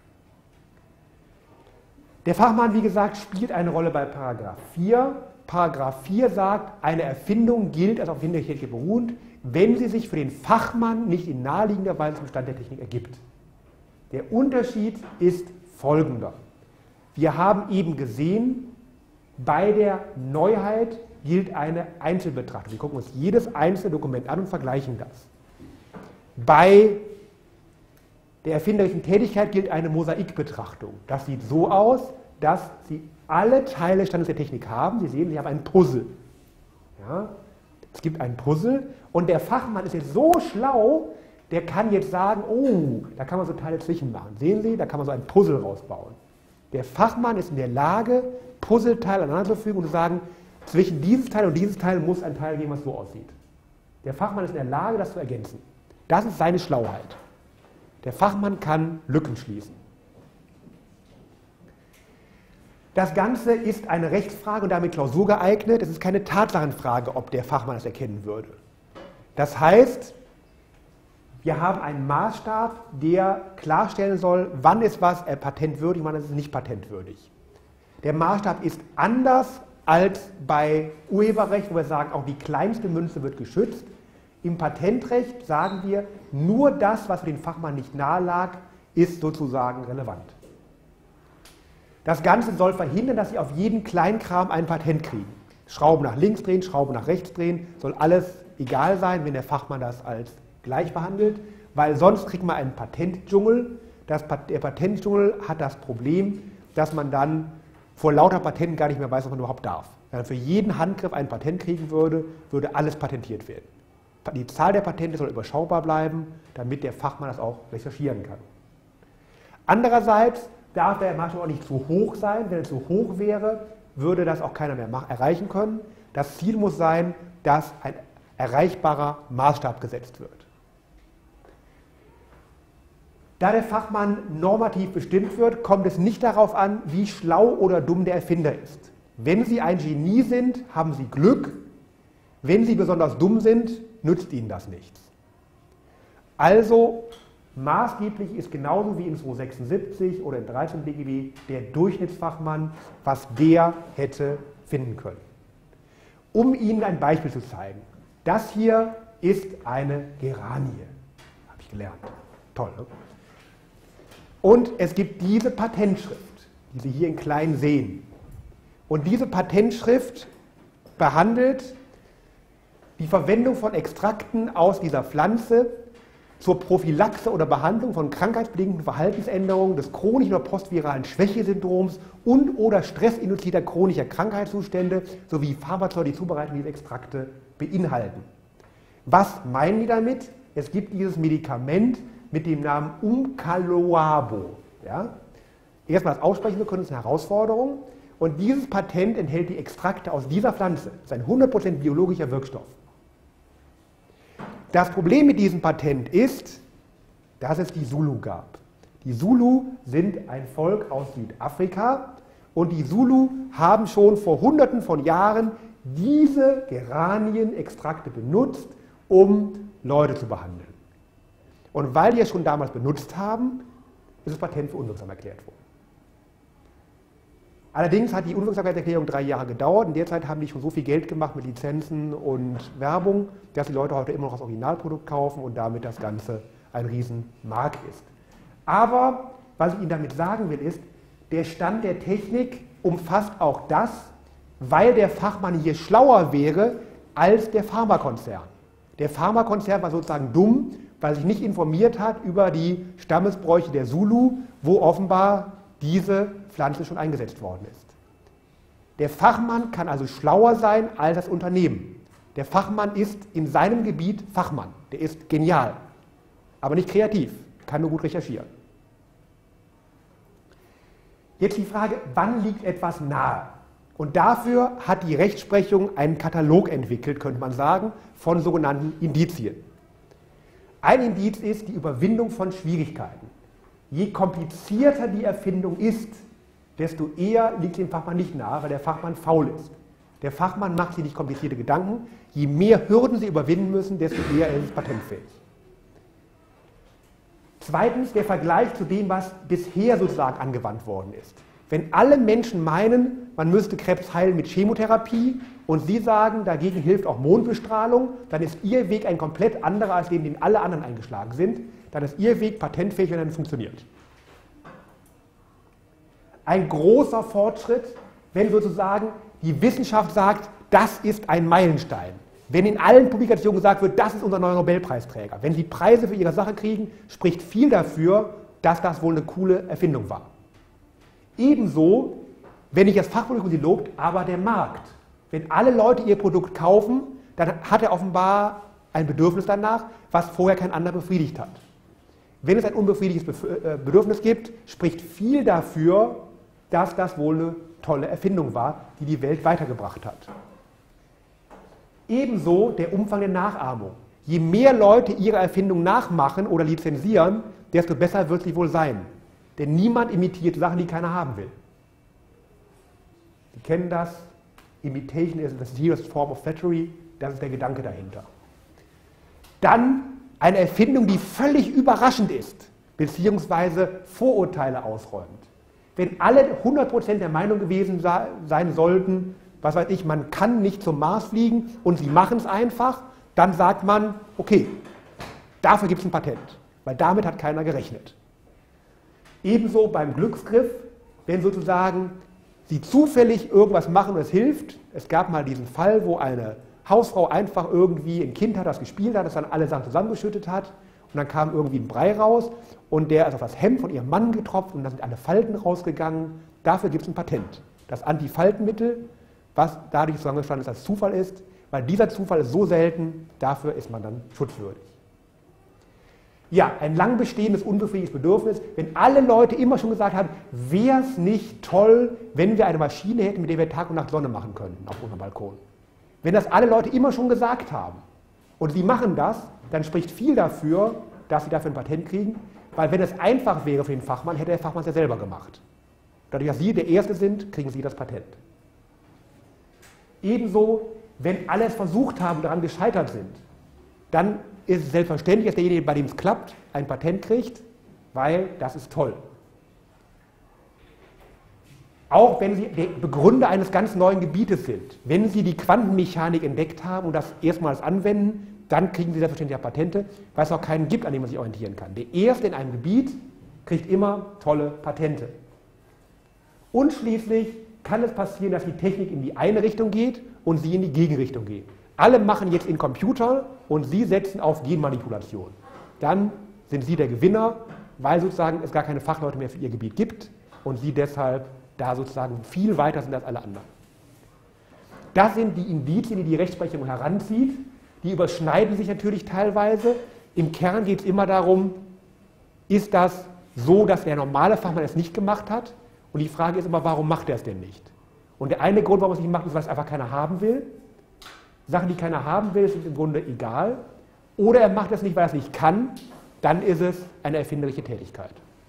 Der Fachmann, wie gesagt, spielt eine Rolle bei Paragraph vier. Paragraph vier sagt, eine Erfindung gilt als auf Hinterhältigkeit beruhend, wenn sie sich für den Fachmann nicht in naheliegender Weise zum Stand der Technik ergibt. Der Unterschied ist folgender. Wir haben eben gesehen, bei der Neuheit gilt eine Einzelbetrachtung. Wir gucken uns jedes einzelne Dokument an und vergleichen das. Bei der erfinderischen Tätigkeit gilt eine Mosaikbetrachtung. Das sieht so aus, dass Sie alle Teile des Standes der Technik haben. Sie sehen, Sie haben ein Puzzle. Ja? Es gibt ein Puzzle und der Fachmann ist jetzt so schlau, der kann jetzt sagen, oh, da kann man so Teile zwischen machen. Sehen Sie, da kann man so ein Puzzle rausbauen. Der Fachmann ist in der Lage, Puzzleteile aneinander zu fügen und zu sagen, zwischen dieses Teil und dieses Teil muss ein Teil geben, was so aussieht. Der Fachmann ist in der Lage, das zu ergänzen. Das ist seine Schlauheit. Der Fachmann kann Lücken schließen. Das Ganze ist eine Rechtsfrage und damit Klausur geeignet. Es ist keine Tatsachenfrage, ob der Fachmann das erkennen würde. Das heißt, wir haben einen Maßstab, der klarstellen soll, wann ist was patentwürdig und wann ist es nicht patentwürdig. Der Maßstab ist anders als bei Urheberrecht, wo wir sagen, auch die kleinste Münze wird geschützt. Im Patentrecht sagen wir, nur das, was für den Fachmann nicht nahe lag, ist sozusagen relevant. Das Ganze soll verhindern, dass Sie auf jeden Kleinkram ein Patent kriegen. Schrauben nach links drehen, Schrauben nach rechts drehen, soll alles egal sein, wenn der Fachmann das als gleich behandelt, weil sonst kriegt man einen Patentdschungel. Das, der Patentdschungel hat das Problem, dass man dann vor lauter Patenten gar nicht mehr weiß, was man überhaupt darf. Wenn man für jeden Handgriff ein Patent kriegen würde, würde alles patentiert werden. die Zahl der Patente soll überschaubar bleiben, damit der Fachmann das auch recherchieren kann. Andererseits darf der Maßstab auch nicht zu hoch sein. Wenn er zu hoch wäre, würde das auch keiner mehr erreichen können. Das Ziel muss sein, dass ein erreichbarer Maßstab gesetzt wird. Da der Fachmann normativ bestimmt wird, kommt es nicht darauf an, wie schlau oder dumm der Erfinder ist. Wenn Sie ein Genie sind, haben Sie Glück. Wenn Sie besonders dumm sind, nützt Ihnen das nichts. Also maßgeblich ist genauso wie in zweihundertsechsundsiebzig oder in dreizehn B G B der Durchschnittsfachmann, was der hätte finden können. Um Ihnen ein Beispiel zu zeigen. Das hier ist eine Geranie. Habe ich gelernt. Toll, ne? Und es gibt diese Patentschrift, die Sie hier in klein sehen. Und diese Patentschrift behandelt die Verwendung von Extrakten aus dieser Pflanze zur Prophylaxe oder Behandlung von krankheitsbedingten Verhaltensänderungen des chronischen oder postviralen Schwächesyndroms und oder stressinduzierter chronischer Krankheitszustände sowie Pharmazeutika, die Zubereitung dieser Extrakte beinhalten. Was meinen die damit? Es gibt dieses Medikament mit dem Namen Umcaloabo. Ja? Erstmal das Aussprechen zu können, ist eine Herausforderung. Und dieses Patent enthält die Extrakte aus dieser Pflanze. Das ist ein hundert Prozent biologischer Wirkstoff. Das Problem mit diesem Patent ist, dass es die Zulu gab. Die Zulu sind ein Volk aus Südafrika und die Zulu haben schon vor Hunderten von Jahren diese Geranienextrakte benutzt, um Leute zu behandeln. Und weil die es schon damals benutzt haben, ist das Patent für unwirksam erklärt worden. Allerdings hat die Unwirksamkeitserklärung drei Jahre gedauert. In der Zeit haben die schon so viel Geld gemacht mit Lizenzen und Werbung, dass die Leute heute immer noch das Originalprodukt kaufen und damit das Ganze ein Riesenmarkt ist. Aber was ich Ihnen damit sagen will, ist, der Stand der Technik umfasst auch das, weil der Fachmann hier schlauer wäre als der Pharmakonzern. Der Pharmakonzern war sozusagen dumm, weil er sich nicht informiert hat über die Stammesbräuche der Zulu, wo offenbar diese Pflanze schon eingesetzt worden ist. Der Fachmann kann also schlauer sein als das Unternehmen. Der Fachmann ist in seinem Gebiet Fachmann. Der ist genial, aber nicht kreativ, kann nur gut recherchieren. Jetzt die Frage, wann liegt etwas nahe? Und dafür hat die Rechtsprechung einen Katalog entwickelt, könnte man sagen, von sogenannten Indizien. Ein Indiz ist die Überwindung von Schwierigkeiten. Je komplizierter die Erfindung ist, desto eher liegt dem Fachmann nicht nahe, weil der Fachmann faul ist. Der Fachmann macht sich nicht komplizierte Gedanken. Je mehr Hürden sie überwinden müssen, desto eher ist es patentfähig. Zweitens der Vergleich zu dem, was bisher sozusagen angewandt worden ist. Wenn alle Menschen meinen, man müsste Krebs heilen mit Chemotherapie und Sie sagen, dagegen hilft auch Mondbestrahlung, dann ist Ihr Weg ein komplett anderer als den, den alle anderen eingeschlagen sind. Dann ist Ihr Weg patentfähig, wenn er nicht funktioniert. Ein großer Fortschritt, wenn sozusagen die Wissenschaft sagt, das ist ein Meilenstein. Wenn in allen Publikationen gesagt wird, das ist unser neuer Nobelpreisträger. Wenn Sie Preise für Ihre Sache kriegen, spricht viel dafür, dass das wohl eine coole Erfindung war. Ebenso, wenn nicht das Fachpublikum Sie lobt, aber der Markt. Wenn alle Leute Ihr Produkt kaufen, dann hat er offenbar ein Bedürfnis danach, was vorher kein anderer befriedigt hat. Wenn es ein unbefriedigtes Bedürfnis gibt, spricht viel dafür, dass das wohl eine tolle Erfindung war, die die Welt weitergebracht hat. Ebenso der Umfang der Nachahmung. Je mehr Leute ihre Erfindung nachmachen oder lizenzieren, desto besser wird sie wohl sein. Denn niemand imitiert Sachen, die keiner haben will. Sie kennen das. Imitation is the serious form of flattery. Das ist der Gedanke dahinter. Dann eine Erfindung, die völlig überraschend ist, beziehungsweise Vorurteile ausräumt. Wenn alle hundert Prozent der Meinung gewesen sein sollten, was weiß ich, man kann nicht zum Mars fliegen und sie machen es einfach, dann sagt man, okay, dafür gibt es ein Patent, weil damit hat keiner gerechnet. Ebenso beim Glücksgriff, wenn sozusagen Sie zufällig irgendwas machen und es hilft. Es gab mal diesen Fall, wo eine Hausfrau einfach irgendwie ein Kind hat, das gespielt hat, das dann alle Sachen zusammengeschüttet hat und dann kam irgendwie ein Brei raus und der ist auf das Hemd von ihrem Mann getropft und dann sind alle Falten rausgegangen. Dafür gibt es ein Patent. Das Antifaltenmittel, was dadurch zusammengestanden ist, dass es Zufall ist, weil dieser Zufall ist so selten, dafür ist man dann schutzwürdig. Ja, ein lang bestehendes, unbefriedigendes Bedürfnis, wenn alle Leute immer schon gesagt haben, wäre es nicht toll, wenn wir eine Maschine hätten, mit der wir Tag und Nacht Sonne machen könnten auf unserem Balkon. Wenn das alle Leute immer schon gesagt haben und sie machen das, dann spricht viel dafür, dass sie dafür ein Patent kriegen, weil wenn es einfach wäre für den Fachmann, hätte der Fachmann es ja selber gemacht. Dadurch, dass Sie der Erste sind, kriegen Sie das Patent. Ebenso, wenn alle es versucht haben, daran gescheitert sind, dann ist es selbstverständlich, dass derjenige, bei dem es klappt, ein Patent kriegt, weil das ist toll. Auch wenn Sie der Begründer eines ganz neuen Gebietes sind, wenn Sie die Quantenmechanik entdeckt haben und das erstmals anwenden, dann kriegen Sie selbstverständlich auch Patente, weil es auch keinen gibt, an dem man sich orientieren kann. Der Erste in einem Gebiet kriegt immer tolle Patente. Und schließlich kann es passieren, dass die Technik in die eine Richtung geht und Sie in die Gegenrichtung gehen. Alle machen jetzt in Computer und Sie setzen auf Genmanipulation. Dann sind Sie der Gewinner, weil sozusagen es gar keine Fachleute mehr für Ihr Gebiet gibt und Sie deshalb da sozusagen viel weiter sind als alle anderen. Das sind die Indizien, die die Rechtsprechung heranzieht. Die überschneiden sich natürlich teilweise. Im Kern geht es immer darum, ist das so, dass der normale Fachmann es nicht gemacht hat? Und die Frage ist immer, warum macht er es denn nicht? Und der eine Grund, warum er es nicht macht, ist, weil es einfach keiner haben will. Sachen, die keiner haben will, sind im Grunde egal. Oder er macht es nicht, weil er es nicht kann. Dann ist es eine erfinderliche Tätigkeit.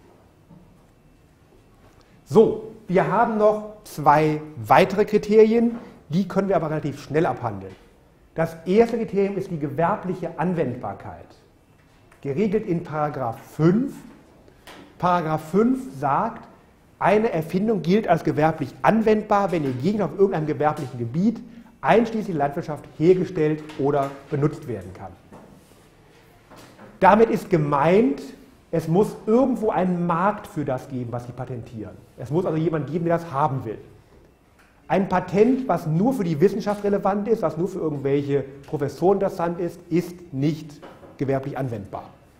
So, wir haben noch zwei weitere Kriterien, die können wir aber relativ schnell abhandeln. Das erste Kriterium ist die gewerbliche Anwendbarkeit, geregelt in Paragraph fünf. Paragraph fünf sagt, eine Erfindung gilt als gewerblich anwendbar, wenn ihr Gegenstand auf irgendeinem gewerblichen Gebiet, einschließlich der Landwirtschaft, hergestellt oder benutzt werden kann. Damit ist gemeint, es muss irgendwo einen Markt für das geben, was Sie patentieren. Es muss also jemand geben, der das haben will. Ein Patent, was nur für die Wissenschaft relevant ist, was nur für irgendwelche Professoren interessant ist, ist nicht gewerblich anwendbar.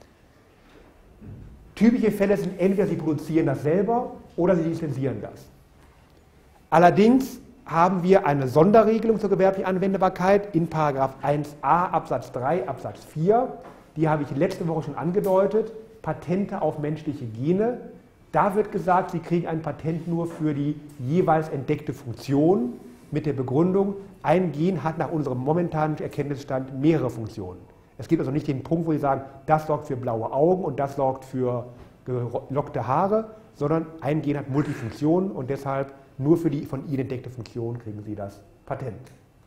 Typische Fälle sind entweder Sie produzieren das selber oder Sie lizenzieren das. Allerdings haben wir eine Sonderregelung zur gewerblichen Anwendbarkeit in Paragraph eins a Absatz drei Absatz vier. Die habe ich letzte Woche schon angedeutet. Patente auf menschliche Gene. Da wird gesagt, Sie kriegen ein Patent nur für die jeweils entdeckte Funktion mit der Begründung, ein Gen hat nach unserem momentanen Erkenntnisstand mehrere Funktionen. Es gibt also nicht den Punkt, wo Sie sagen, das sorgt für blaue Augen und das sorgt für gelockte Haare, sondern ein Gen hat Multifunktionen und deshalb nur für die von Ihnen entdeckte Funktion kriegen Sie das Patent.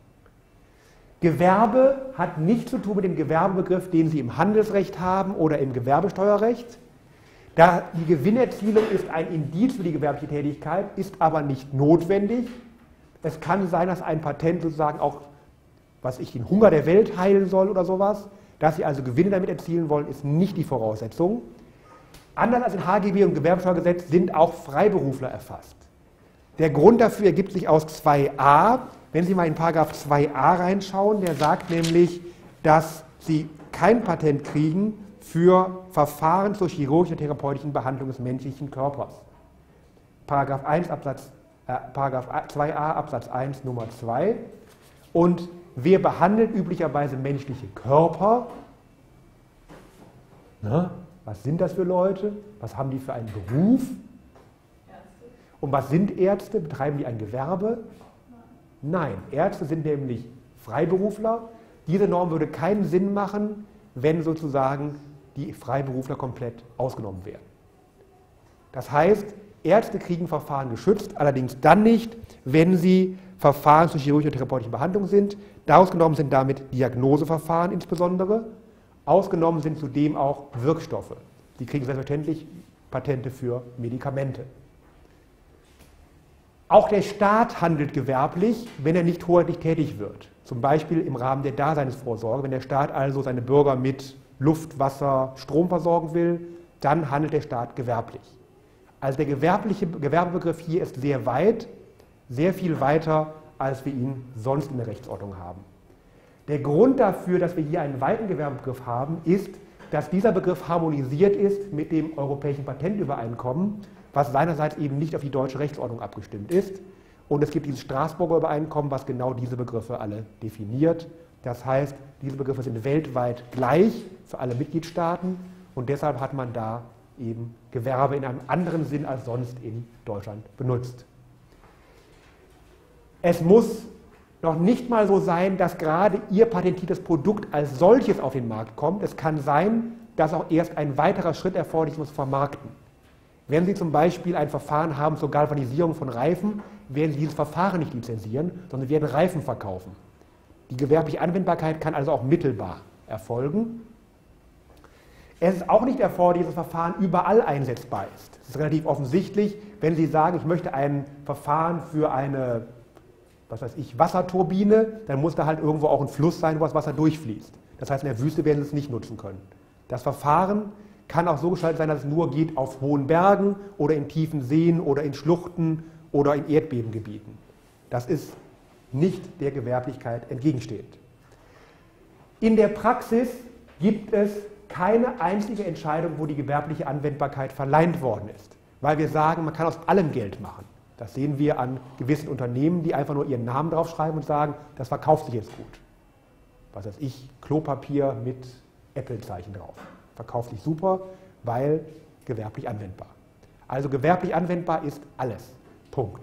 Gewerbe hat nichts zu tun mit dem Gewerbebegriff, den Sie im Handelsrecht haben oder im Gewerbesteuerrecht. Da die Gewinnerzielung ist ein Indiz für die gewerbliche Tätigkeit, ist aber nicht notwendig. Es kann sein, dass ein Patent sozusagen auch, was ich, den Hunger der Welt heilen soll oder sowas. Dass Sie also Gewinne damit erzielen wollen, ist nicht die Voraussetzung. Anders als in H G B und Gewerbesteuergesetz sind auch Freiberufler erfasst. Der Grund dafür ergibt sich aus zwei a. Wenn Sie mal in Paragraph zwei a reinschauen, der sagt nämlich, dass Sie kein Patent kriegen für Verfahren zur chirurgischen und therapeutischen Behandlung des menschlichen Körpers. Paragraph, eins, Absatz, äh, Paragraph zwei a Absatz eins Nummer zwei. Und wer behandelt üblicherweise menschliche Körper? Na, was sind das für Leute? Was haben die für einen Beruf? Ärzte. Und was sind Ärzte? Betreiben die ein Gewerbe? Nein, Ärzte sind nämlich Freiberufler. Diese Norm würde keinen Sinn machen, wenn sozusagen die Freiberufler komplett ausgenommen werden. Das heißt, Ärzte kriegen Verfahren geschützt, allerdings dann nicht, wenn sie Verfahren zur chirurgischen und therapeutischen Behandlung sind. Ausgenommen sind damit Diagnoseverfahren insbesondere. Ausgenommen sind zudem auch Wirkstoffe. Sie kriegen selbstverständlich Patente für Medikamente. Auch der Staat handelt gewerblich, wenn er nicht hoheitlich tätig wird. Zum Beispiel im Rahmen der Daseinsvorsorge. Wenn der Staat also seine Bürger mit Luft, Wasser, Strom versorgen will, dann handelt der Staat gewerblich. Also der gewerbliche Gewerbebegriff hier ist sehr weit, sehr viel weiter, als wir ihn sonst in der Rechtsordnung haben. Der Grund dafür, dass wir hier einen weiten Gewerbebegriff haben, ist, dass dieser Begriff harmonisiert ist mit dem Europäischen Patentübereinkommen, was seinerseits eben nicht auf die deutsche Rechtsordnung abgestimmt ist. Und es gibt dieses Straßburger Übereinkommen, was genau diese Begriffe alle definiert. Das heißt, diese Begriffe sind weltweit gleich für alle Mitgliedstaaten und deshalb hat man da eben Gewerbe in einem anderen Sinn als sonst in Deutschland benutzt. Es muss noch nicht mal so sein, dass gerade Ihr patentiertes Produkt als solches auf den Markt kommt. Es kann sein, dass auch erst ein weiterer Schritt erforderlich ist, um es zu vermarkten. Wenn Sie zum Beispiel ein Verfahren haben zur Galvanisierung von Reifen, werden Sie dieses Verfahren nicht lizenzieren, sondern Sie werden Reifen verkaufen. Die gewerbliche Anwendbarkeit kann also auch mittelbar erfolgen. Es ist auch nicht erforderlich, dass das Verfahren überall einsetzbar ist. Es ist relativ offensichtlich, wenn Sie sagen, ich möchte ein Verfahren für eine, was weiß ich, Wasserturbine, dann muss da halt irgendwo auch ein Fluss sein, wo das Wasser durchfließt. Das heißt, in der Wüste werden Sie es nicht nutzen können. Das Verfahren kann auch so gestaltet sein, dass es nur geht auf hohen Bergen oder in tiefen Seen oder in Schluchten oder in Erdbebengebieten. Das ist nicht der Gewerblichkeit entgegenstehend. In der Praxis gibt es keine einzige Entscheidung, wo die gewerbliche Anwendbarkeit verleiht worden ist, weil wir sagen, man kann aus allem Geld machen. Das sehen wir an gewissen Unternehmen, die einfach nur ihren Namen draufschreiben und sagen, das verkauft sich jetzt gut. Was weiß ich, Klopapier mit Apple-Zeichen drauf. Verkauft sich super, weil gewerblich anwendbar. Also gewerblich anwendbar ist alles. Punkt.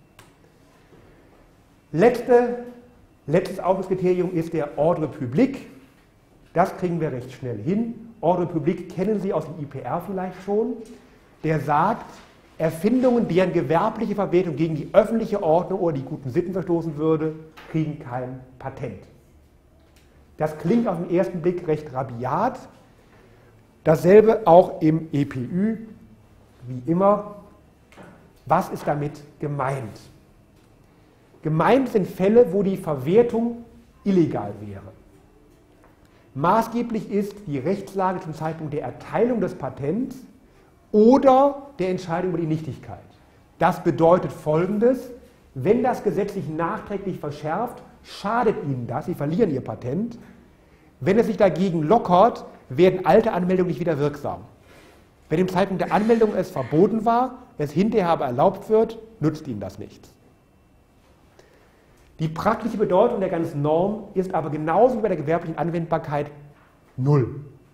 Letzte, letztes Ausschlusskriterium ist der Ordre Public. Das kriegen wir recht schnell hin. Ordre Public kennen Sie aus dem I P R vielleicht schon. Der sagt, Erfindungen, deren gewerbliche Verwertung gegen die öffentliche Ordnung oder die guten Sitten verstoßen würde, kriegen kein Patent. Das klingt auf den ersten Blick recht rabiat. Dasselbe auch im E P Ü, wie immer. Was ist damit gemeint? Gemeint sind Fälle, wo die Verwertung illegal wäre. Maßgeblich ist die Rechtslage zum Zeitpunkt der Erteilung des Patents oder der Entscheidung über die Nichtigkeit. Das bedeutet Folgendes: Wenn das Gesetz sich nachträglich verschärft, schadet Ihnen das, Sie verlieren Ihr Patent. Wenn es sich dagegen lockert, werden alte Anmeldungen nicht wieder wirksam. Wenn im Zeitpunkt der Anmeldung es verboten war, es hinterher aber erlaubt wird, nützt Ihnen das nichts. Die praktische Bedeutung der ganzen Norm ist aber genauso wie bei der gewerblichen Anwendbarkeit null.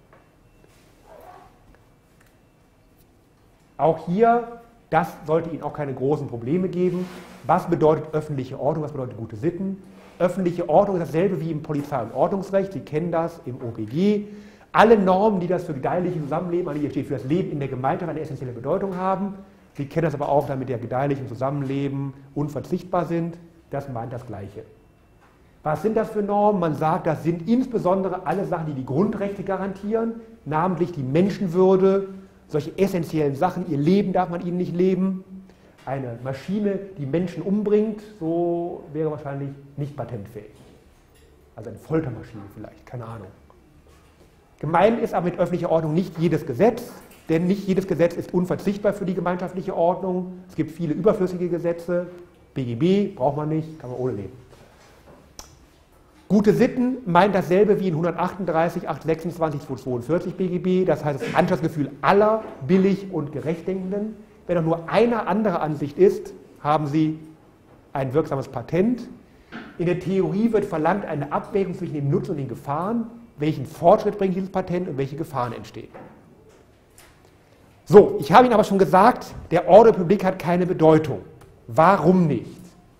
Auch hier, das sollte Ihnen auch keine großen Probleme geben. Was bedeutet öffentliche Ordnung, was bedeutet gute Sitten? Öffentliche Ordnung ist dasselbe wie im Polizei- und Ordnungsrecht, Sie kennen das im O G G. Alle Normen, die das für gedeihliche Zusammenleben, also hier steht für das Leben in der Gemeinschaft, eine essentielle Bedeutung haben. Sie kennen das aber auch, damit der gedeihlichen Zusammenleben unverzichtbar sind. Das meint das Gleiche. Was sind das für Normen? Man sagt, das sind insbesondere alle Sachen, die die Grundrechte garantieren, namentlich die Menschenwürde, solche essentiellen Sachen. Ihr Leben darf man ihnen nicht leben. Eine Maschine, die Menschen umbringt, so wäre wahrscheinlich nicht patentfähig. Also eine Foltermaschine vielleicht, keine Ahnung. Gemeint ist aber mit öffentlicher Ordnung nicht jedes Gesetz, denn nicht jedes Gesetz ist unverzichtbar für die gemeinschaftliche Ordnung. Es gibt viele überflüssige Gesetze. B G B braucht man nicht, kann man ohne leben. Gute Sitten meint dasselbe wie in hundertachtunddreißig, achthundertsechsundzwanzig, zweihundertzweiundvierzig B G B, das heißt das Anstandsgefühl aller billig und gerechtdenkenden. Wenn auch nur einer anderer Ansicht ist, haben Sie ein wirksames Patent. In der Theorie wird verlangt eine Abwägung zwischen dem Nutzen und den Gefahren. Welchen Fortschritt bringt dieses Patent und welche Gefahren entstehen? So, ich habe Ihnen aber schon gesagt, der Ordre Public hat keine Bedeutung. Warum nicht?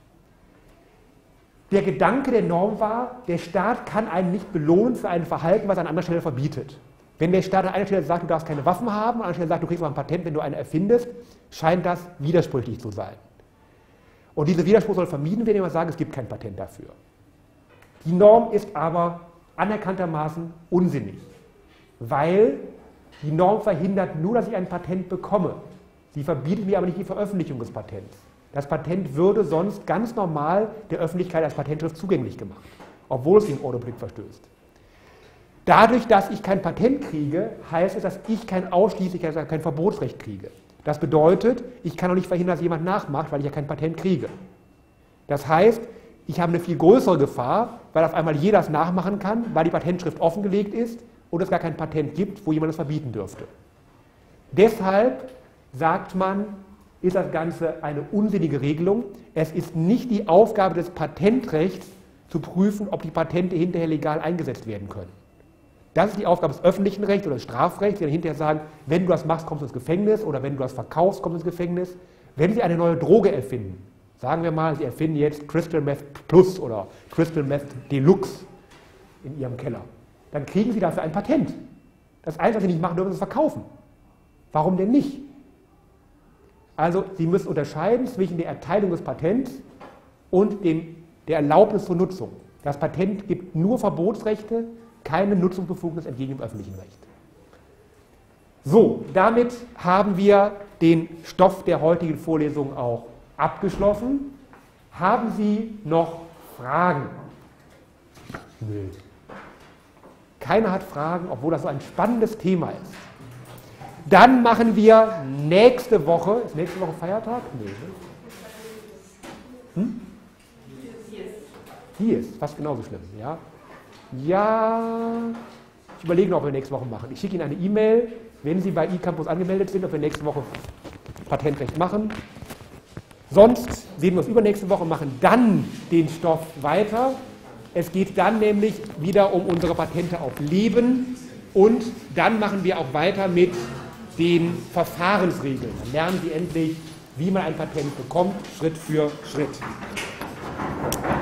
Der Gedanke der Norm war, der Staat kann einen nicht belohnen für ein Verhalten, was er an anderer Stelle verbietet. Wenn der Staat an einer Stelle sagt, du darfst keine Waffen haben, an einer Stelle sagt, du kriegst mal ein Patent, wenn du eine erfindest, scheint das widersprüchlich zu sein. Und dieser Widerspruch soll vermieden werden, indem wir sagen, es gibt kein Patent dafür. Die Norm ist aber anerkanntermaßen unsinnig, weil die Norm verhindert nur, dass ich ein Patent bekomme. Sie verbietet mir aber nicht die Veröffentlichung des Patents. Das Patent würde sonst ganz normal der Öffentlichkeit als Patentschrift zugänglich gemacht, obwohl es gegen Ordre Public verstößt. Dadurch, dass ich kein Patent kriege, heißt es, dass ich kein ausschließliches, kein Verbotsrecht kriege. Das bedeutet, ich kann auch nicht verhindern, dass jemand nachmacht, weil ich ja kein Patent kriege. Das heißt, ich habe eine viel größere Gefahr, weil auf einmal jeder es nachmachen kann, weil die Patentschrift offengelegt ist und es gar kein Patent gibt, wo jemand es verbieten dürfte. Deshalb sagt man, ist das Ganze eine unsinnige Regelung. Es ist nicht die Aufgabe des Patentrechts, zu prüfen, ob die Patente hinterher legal eingesetzt werden können. Das ist die Aufgabe des öffentlichen Rechts oder des Strafrechts, die dann hinterher sagen, wenn du das machst, kommst du ins Gefängnis oder wenn du das verkaufst, kommst du ins Gefängnis. Wenn sie eine neue Droge erfinden, sagen wir mal, sie erfinden jetzt Crystal Meth Plus oder Crystal Meth Deluxe in ihrem Keller, dann kriegen sie dafür ein Patent. Das Einzige, was sie nicht machen dürfen, ist es verkaufen. Warum denn nicht? Also, Sie müssen unterscheiden zwischen der Erteilung des Patents und dem, der Erlaubnis zur Nutzung. Das Patent gibt nur Verbotsrechte, keine Nutzungsbefugnis entgegen dem öffentlichen Recht. So, damit haben wir den Stoff der heutigen Vorlesung auch abgeschlossen. Haben Sie noch Fragen? Nö. Keiner hat Fragen, obwohl das so ein spannendes Thema ist. Dann machen wir nächste Woche, ist nächste Woche Feiertag? Nee. Hm? Hier ist fast genauso schlimm, ja. Ja, ich überlege noch, ob wir nächste Woche machen. Ich schicke Ihnen eine E-Mail, wenn Sie bei eCampus angemeldet sind, ob wir nächste Woche Patentrecht machen. Sonst sehen wir uns übernächste Woche, machen dann den Stoff weiter. Es geht dann nämlich wieder um unsere Patente auf Leben und dann machen wir auch weiter mit den Verfahrensregeln. Dann lernen Sie endlich, wie man ein Patent bekommt, Schritt für Schritt.